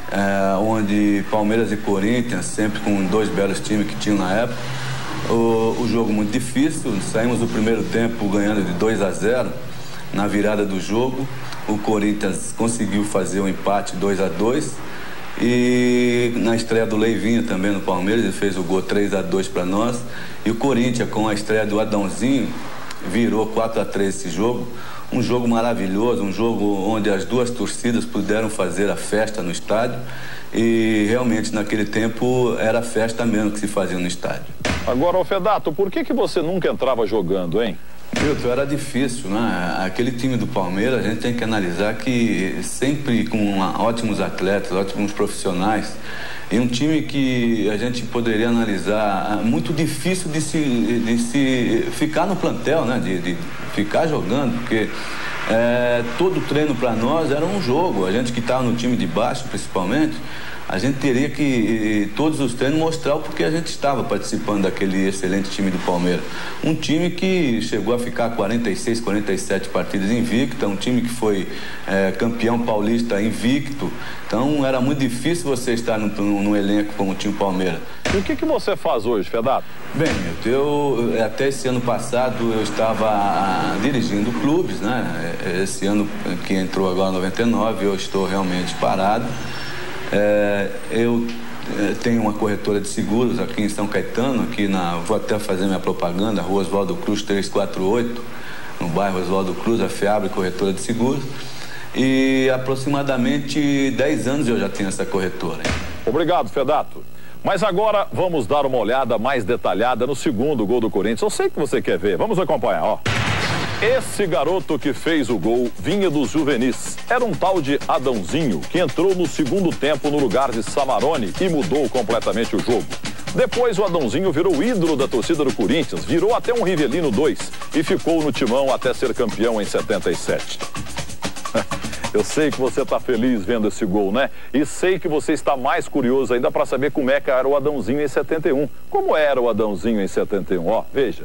S8: onde Palmeiras e Corinthians, sempre com 2 belos times que tinham na época, o jogo muito difícil, saímos do primeiro tempo ganhando de 2-0, na virada do jogo, o Corinthians conseguiu fazer um empate 2-2, e na estreia do Leivinho também no Palmeiras, ele fez o gol 3-2 para nós. E o Corinthians, com a estreia do Adãozinho, virou 4-3 esse jogo. Um jogo maravilhoso, um jogo onde as duas torcidas puderam fazer a festa no estádio. E realmente naquele tempo era festa mesmo que se fazia no estádio.
S1: Agora, Fedato, por que você nunca entrava jogando, hein?
S8: Milton, era difícil, né? Aquele time do Palmeiras, a gente tem que analisar que sempre com ótimos atletas, ótimos profissionais, e um time que a gente poderia analisar muito difícil de se ficar no plantel, né? De ficar jogando, porque todo treino para nós era um jogo. A gente que estava no time de baixo, principalmente, a gente teria que, todos os treinos, mostrar o porquê a gente estava participando daquele excelente time do Palmeiras. Um time que chegou a ficar 46, 47 partidas invicto, um time que foi campeão paulista invicto. Então era muito difícil você estar num elenco como tinha o Palmeiras.
S1: E o que você faz hoje, Fedato?
S8: Bem, eu até esse ano passado eu estava dirigindo clubes, né? Esse ano que entrou agora 99, eu estou realmente parado. Eu tenho uma corretora de seguros aqui em São Caetano, vou até fazer minha propaganda, Rua Oswaldo Cruz 348, no bairro Oswaldo Cruz, a FEABRE Corretora de Seguros. E aproximadamente 10 anos eu já tenho essa corretora.
S1: Obrigado, Fedato. Mas agora vamos dar uma olhada mais detalhada no segundo gol do Corinthians. Eu sei que você quer ver, vamos acompanhar, ó. Esse garoto que fez o gol vinha dos juvenis. Era um tal de Adãozinho, que entrou no segundo tempo no lugar de Samarone e mudou completamente o jogo. Depois o Adãozinho virou ídolo da torcida do Corinthians, virou até um Rivelino 2 e ficou no timão até ser campeão em 77. Eu sei que você está feliz vendo esse gol, né? E sei que você está mais curioso ainda para saber como é que era o Adãozinho em 71. Como era o Adãozinho em 71? Ó, veja.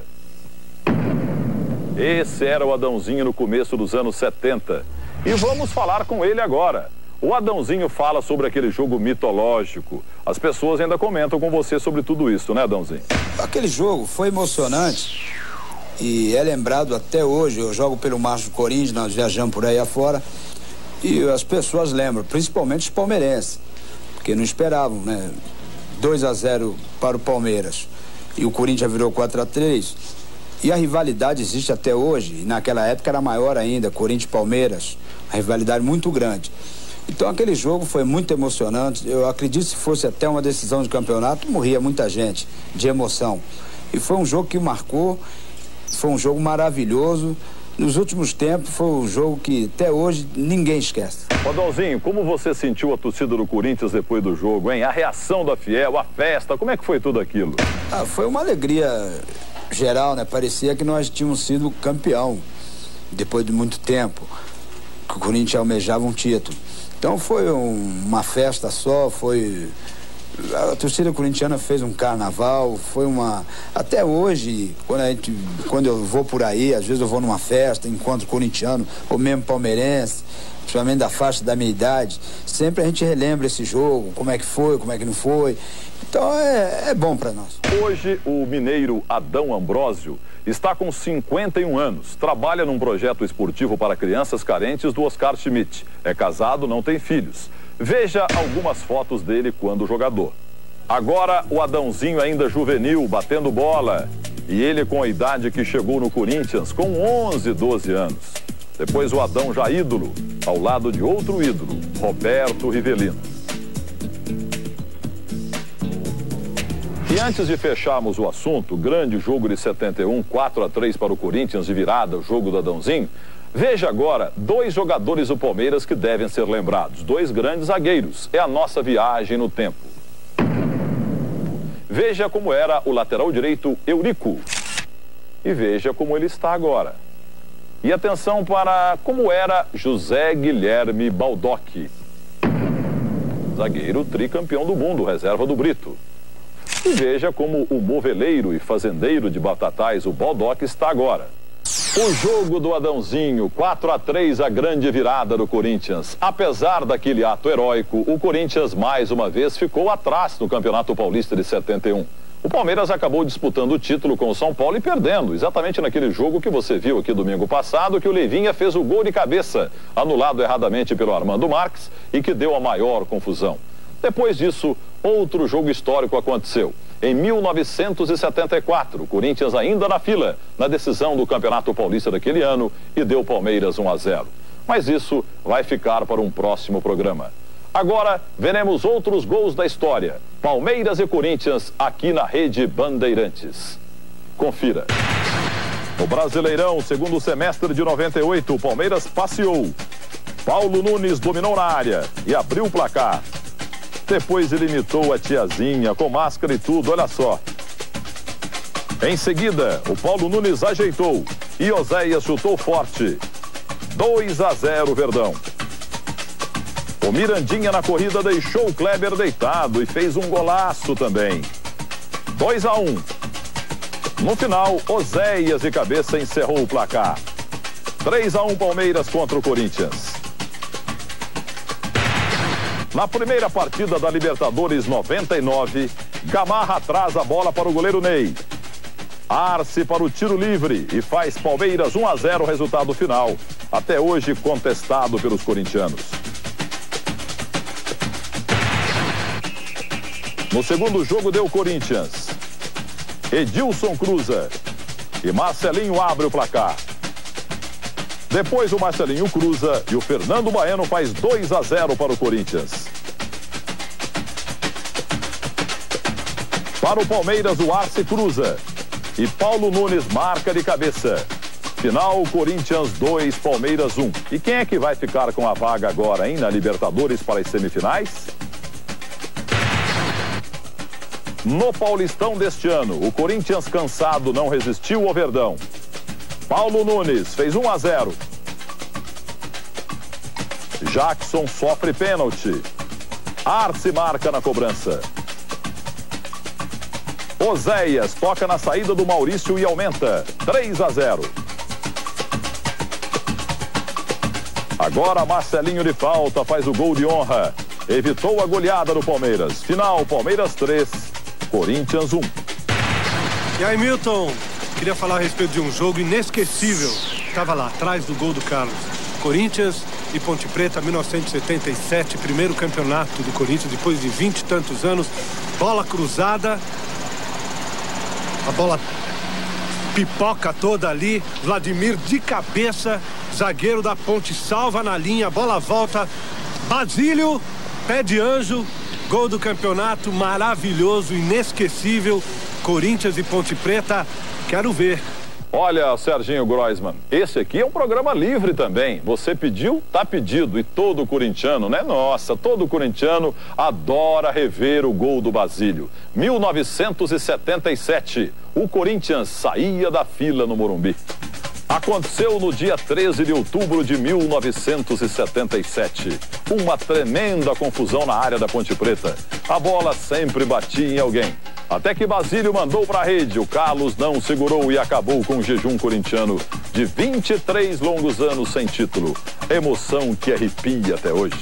S1: Esse era o Adãozinho no começo dos anos 70. E vamos falar com ele agora. O Adãozinho fala sobre aquele jogo mitológico. As pessoas ainda comentam com você sobre tudo isso, né, Adãozinho?
S9: Aquele jogo foi emocionante e é lembrado até hoje. Eu jogo pelo Março do Corinthians, nós viajamos por aí afora e as pessoas lembram, principalmente os palmeirenses, porque não esperavam, né? 2-0 para o Palmeiras e o Corinthians virou 4-3. E a rivalidade existe até hoje, e naquela época era maior ainda, Corinthians e Palmeiras, a rivalidade muito grande. Então aquele jogo foi muito emocionante, eu acredito que se fosse até uma decisão de campeonato, morria muita gente de emoção. E foi um jogo que marcou, foi um jogo maravilhoso, nos últimos tempos foi um jogo que até hoje ninguém esquece.
S1: Adãozinho, como você sentiu a torcida do Corinthians depois do jogo, hein? A reação da Fiel, a festa, como é que foi tudo aquilo?
S9: Foi uma alegria geral, né? Parecia que nós tínhamos sido campeão depois de muito tempo, que o Corinthians almejava um título. Então foi uma festa só, a torcida corintiana fez um carnaval, foi uma... Até hoje, quando eu vou por aí, às vezes eu vou numa festa, encontro corintiano, ou mesmo palmeirense, principalmente da faixa da minha idade, sempre a gente relembra esse jogo, como é que foi, como é que não foi. Então é bom para nós.
S1: Hoje o mineiro Adão Ambrósio está com 51 anos, trabalha num projeto esportivo para crianças carentes do Oscar Schmidt. É casado, não tem filhos. Veja algumas fotos dele quando jogador. Agora o Adãozinho ainda juvenil, batendo bola. E ele com a idade que chegou no Corinthians, com 11, 12 anos. Depois o Adão já ídolo, ao lado de outro ídolo, Roberto Rivelino. E antes de fecharmos o assunto, grande jogo de 71, 4-3 para o Corinthians de virada, o jogo do Adãozinho. Veja agora, 2 jogadores do Palmeiras que devem ser lembrados, 2 grandes zagueiros. É a nossa viagem no tempo. Veja como era o lateral direito Eurico. E veja como ele está agora. E atenção para como era José Guilherme Baldock. Zagueiro tricampeão do mundo, reserva do Brito. E veja como o moveleiro e fazendeiro de Batatais, o Baldock, está agora. O jogo do Adãozinho, 4-3, a grande virada do Corinthians. Apesar daquele ato heróico, o Corinthians mais uma vez ficou atrás no Campeonato Paulista de 71. O Palmeiras acabou disputando o título com o São Paulo e perdendo, exatamente naquele jogo que você viu aqui domingo passado, que o Leivinha fez o gol de cabeça, anulado erradamente pelo Armando Marques e que deu a maior confusão. Depois disso, outro jogo histórico aconteceu. Em 1974, o Corinthians ainda na fila, na decisão do Campeonato Paulista daquele ano, e deu Palmeiras 1-0. Mas isso vai ficar para um próximo programa. Agora, veremos outros gols da história. Palmeiras e Corinthians, aqui na Rede Bandeirantes. Confira. No Brasileirão, segundo semestre de 98, o Palmeiras passeou. Paulo Nunes dominou na área e abriu o placar. Depois ele imitou a tiazinha, com máscara e tudo, olha só. Em seguida, o Paulo Nunes ajeitou e Oséias chutou forte. 2-0 Verdão. O Mirandinha na corrida deixou o Kleber deitado e fez um golaço também. 2-1. No final, Oséias de cabeça encerrou o placar. 3-1 Palmeiras contra o Corinthians. Na primeira partida da Libertadores 99, Gamarra traz a bola para o goleiro Ney. Arce para o tiro livre e faz Palmeiras 1-0, resultado final. Até hoje contestado pelos corintianos. No segundo jogo deu Corinthians. Edilson cruza e Marcelinho abre o placar. Depois o Marcelinho cruza e o Fernando Baeno faz 2-0 para o Corinthians. Para o Palmeiras, o Arce cruza e Paulo Nunes marca de cabeça. Final, Corinthians 2, Palmeiras 1. E quem é que vai ficar com a vaga agora, hein, na Libertadores para as semifinais? No Paulistão deste ano, o Corinthians cansado não resistiu ao Verdão. Paulo Nunes fez 1-0. Jackson sofre pênalti. Arce marca na cobrança. Oséias toca na saída do Maurício e aumenta. 3-0. Agora Marcelinho de falta faz o gol de honra. Evitou a goleada do Palmeiras. Final, Palmeiras 3, Corinthians 1.
S10: E aí, Milton, queria falar a respeito de um jogo inesquecível. Estava lá atrás do gol do Carlos. Corinthians e Ponte Preta, 1977, primeiro campeonato do Corinthians depois de 20 e tantos anos. Bola cruzada, a bola pipoca toda ali. Vladimir de cabeça, zagueiro da Ponte salva na linha, a bola volta. Basílio, pé de anjo, gol do campeonato, maravilhoso, inesquecível. Corinthians e Ponte Preta, quero ver.
S1: Olha, Serginho Groisman, esse aqui é um programa livre também. Você pediu, tá pedido. E todo corintiano, né? Nossa, todo corintiano adora rever o gol do Basílio. 1977, o Corinthians saía da fila no Morumbi. Aconteceu no dia 13 de outubro de 1977. Uma tremenda confusão na área da Ponte Preta. A bola sempre batia em alguém. Até que Basílio mandou para a rede. O Carlos não segurou e acabou com o jejum corintiano de 23 longos anos sem título. Emoção que arrepia até hoje.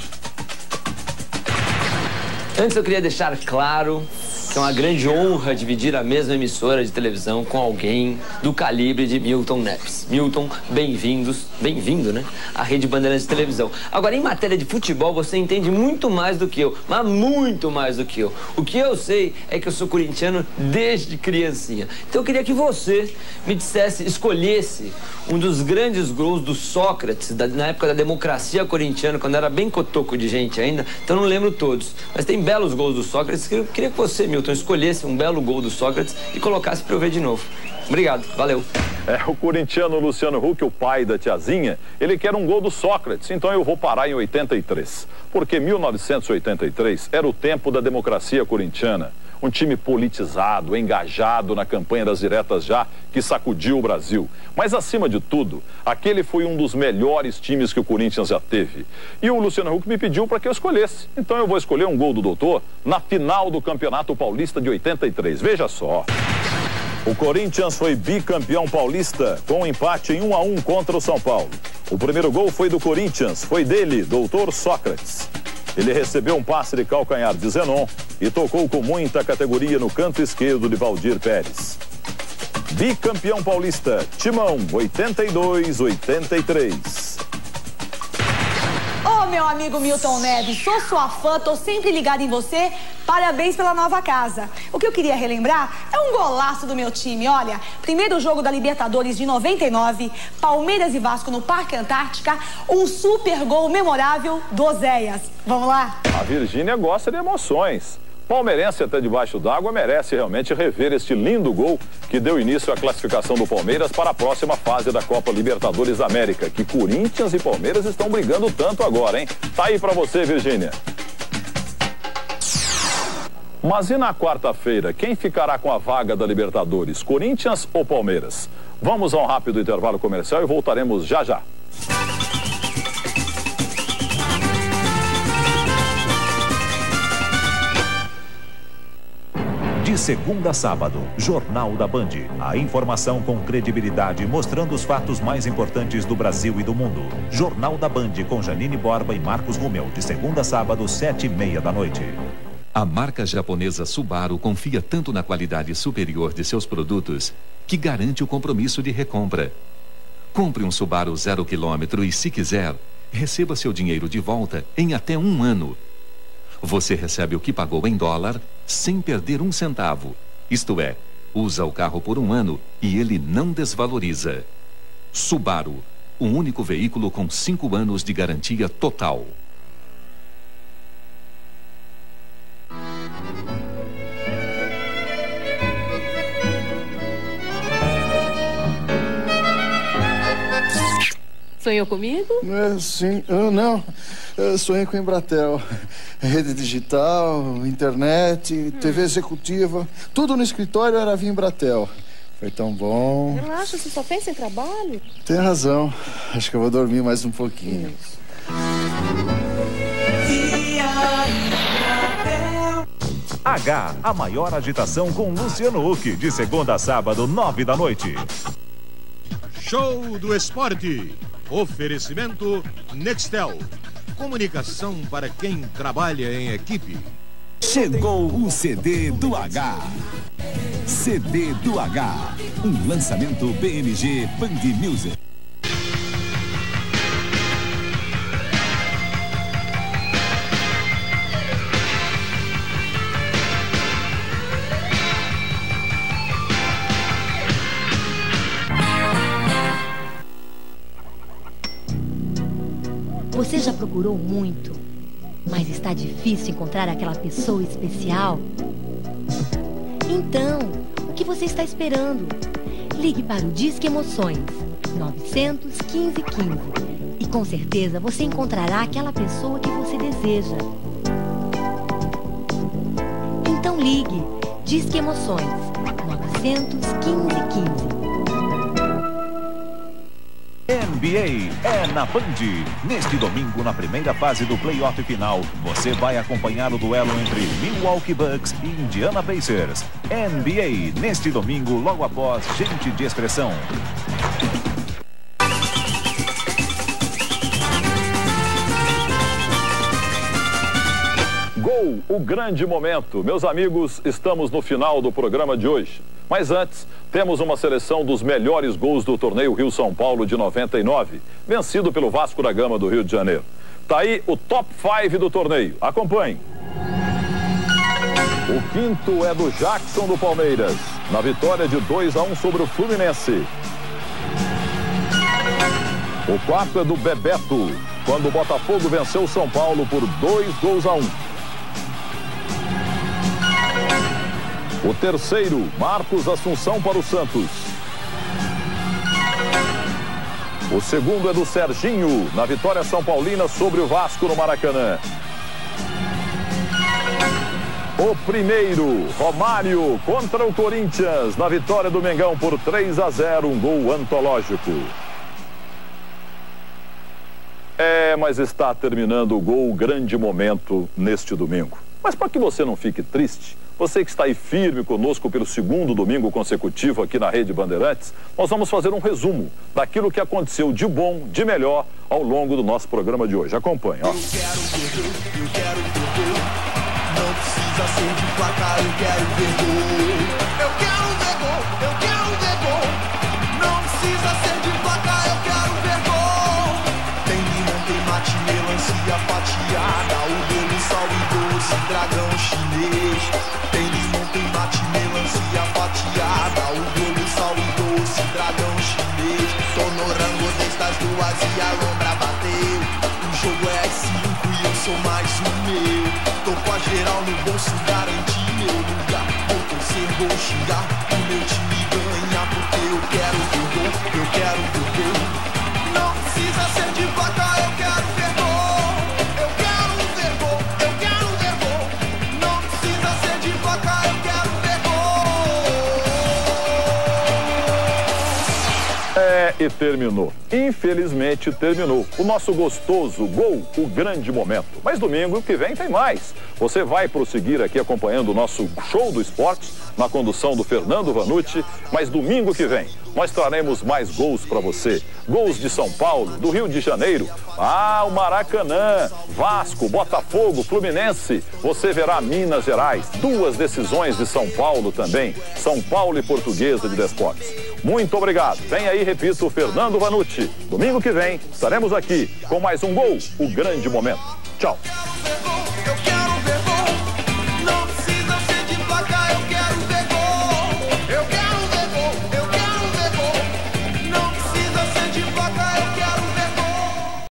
S11: Antes eu queria deixar claro que é uma grande honra dividir a mesma emissora de televisão com alguém do calibre de Milton Neves. Milton, bem-vindo, né? À Rede Bandeirantes de Televisão. Agora, em matéria de futebol, você entende muito mais do que eu, mas muito mais do que eu. O que eu sei é que eu sou corintiano desde criancinha. Então eu queria que você me dissesse, escolhesse um dos grandes gols do Sócrates, na época da democracia corintiana, quando era bem cotoco de gente ainda, então eu não lembro todos. Mas tem belos gols do Sócrates que eu queria que você, Milton, escolhesse um belo gol do Sócrates e colocasse para eu ver de novo. Obrigado, valeu.
S1: O corintiano Luciano Huck, o pai da tiazinha, ele quer um gol do Sócrates, então eu vou parar em 83. Porque 1983 era o tempo da democracia corintiana. Um time politizado, engajado na campanha das diretas já, que sacudiu o Brasil. Mas, acima de tudo, aquele foi um dos melhores times que o Corinthians já teve. E o Luciano Huck me pediu para que eu escolhesse. Então eu vou escolher um gol do doutor na final do Campeonato Paulista de 83. Veja só. O Corinthians foi bicampeão paulista com um empate em 1-1 contra o São Paulo. O primeiro gol foi do Corinthians, foi dele, doutor Sócrates. Ele recebeu um passe de calcanhar de Zenon e tocou com muita categoria no canto esquerdo de Valdir Pérez. Bicampeão paulista, Timão, 82-83.
S13: Ô, meu amigo Milton Neves, sou sua fã, tô sempre ligado em você. Parabéns pela nova casa. O que eu queria relembrar é um golaço do meu time. Olha, primeiro jogo da Libertadores de 99, Palmeiras e Vasco no Parque Antártica, um super gol memorável do Oséias. Vamos lá?
S1: A Virgínia gosta de emoções. Palmeirense até debaixo d'água merece realmente rever este lindo gol que deu início à classificação do Palmeiras para a próxima fase da Copa Libertadores da América, que Corinthians e Palmeiras estão brigando tanto agora, hein? Tá aí pra você, Virgínia. Mas e na quarta-feira, quem ficará com a vaga da Libertadores, Corinthians ou Palmeiras? Vamos a um rápido intervalo comercial e voltaremos já já.
S2: De segunda a sábado, Jornal da Band. A informação com credibilidade, mostrando os fatos mais importantes do Brasil e do mundo. Jornal da Band com Janine Borba e Marcos Rumel. De segunda a sábado, 7h30 da noite.
S22: A marca japonesa Subaru confia tanto na qualidade superior de seus produtos que garante o compromisso de recompra. Compre um Subaru 0 km e, se quiser, receba seu dinheiro de volta em até 1 ano. Você recebe o que pagou em dólar sem perder 1 centavo. Isto é, usa o carro por 1 ano e ele não desvaloriza. Subaru, o único veículo com 5 anos de garantia total.
S23: Sonhou comigo?
S14: Sim, não. Eu sonhei com a Embratel. Rede digital, internet, TV executiva. Tudo no escritório era via Embratel. Foi tão bom.
S23: Relaxa, você só pensa em trabalho?
S14: Tem razão. Acho que eu vou dormir mais um pouquinho.
S2: H, a maior agitação com Luciano Huck, de segunda a sábado, 9 da noite.
S5: Show do Esporte. Oferecimento Nextel. Comunicação para quem trabalha em equipe.
S6: Chegou o CD do H. CD do H. Um lançamento BMG Band Music.
S15: Você já procurou muito, mas está difícil encontrar aquela pessoa especial? Então, o que você está esperando? Ligue para o Disque Emoções, 915 15. E com certeza você encontrará aquela pessoa que você deseja. Então ligue, Disque Emoções, 915 15.
S2: NBA é na Band. Neste domingo, na primeira fase do playoff final, você vai acompanhar o duelo entre Milwaukee Bucks e Indiana Pacers. NBA, neste domingo, logo após Gente de Expressão.
S1: Gol, o grande momento. Meus amigos, estamos no final do programa de hoje. Mas antes, temos uma seleção dos melhores gols do torneio Rio-São Paulo de 99, vencido pelo Vasco da Gama do Rio de Janeiro. Tá aí o top 5 do torneio. Acompanhe. O quinto é do Jackson do Palmeiras, na vitória de 2-1 sobre o Fluminense. O quarto é do Bebeto, quando o Botafogo venceu o São Paulo por 2-1. O terceiro, Marcos Assunção para o Santos. O segundo é do Serginho, na vitória São Paulina sobre o Vasco no Maracanã. O primeiro, Romário contra o Corinthians, na vitória do Mengão por 3-0, um gol antológico. Mas está terminando o gol, grande momento neste domingo. Mas para que você não fique triste, você que está aí firme conosco pelo segundo domingo consecutivo aqui na Rede Bandeirantes, nós vamos fazer um resumo daquilo que aconteceu de bom, de melhor, ao longo do nosso programa de hoje. Acompanhe, ó.
S16: Eu quero ver gol, não precisa ser de placar, eu quero ver gol. Eu quero ver gol, eu quero ver gol, não precisa ser de placar, eu quero ver gol. Tem limão, tem mate, melancia fatiada, o bolo, sal e doce, dragão chinês. Tem limão, tem mate, melancia fatiada, o bolo, sal e doce, dragão chinês. Tô no rango destas duas e a lombra bateu. O jogo é às 5 e eu sou mais um meu. Tô com a geral no bolso, garanti meu lugar. Vou torcer, vou xingar, o meu time ganha. Porque eu quero ver gol, eu quero ver gol. Não precisa ser de placa, eu quero ver gol. Eu quero ver gol, eu quero ver gol. Não precisa ser de placa, eu quero ver gol.
S1: E terminou. Infelizmente terminou. O nosso gostoso gol, o grande momento. Mas domingo que vem tem mais. Você vai prosseguir aqui acompanhando o nosso show do esporte, na condução do Fernando Vanucci, mas domingo que vem nós traremos mais gols para você. Gols de São Paulo, do Rio de Janeiro, o Maracanã, Vasco, Botafogo, Fluminense. Você verá Minas Gerais, 2 decisões de São Paulo também, São Paulo e Portuguesa de Desportes. Muito obrigado. Vem aí, repito, o Fernando Vanucci. Domingo que vem estaremos aqui com mais um gol, o grande momento. Tchau.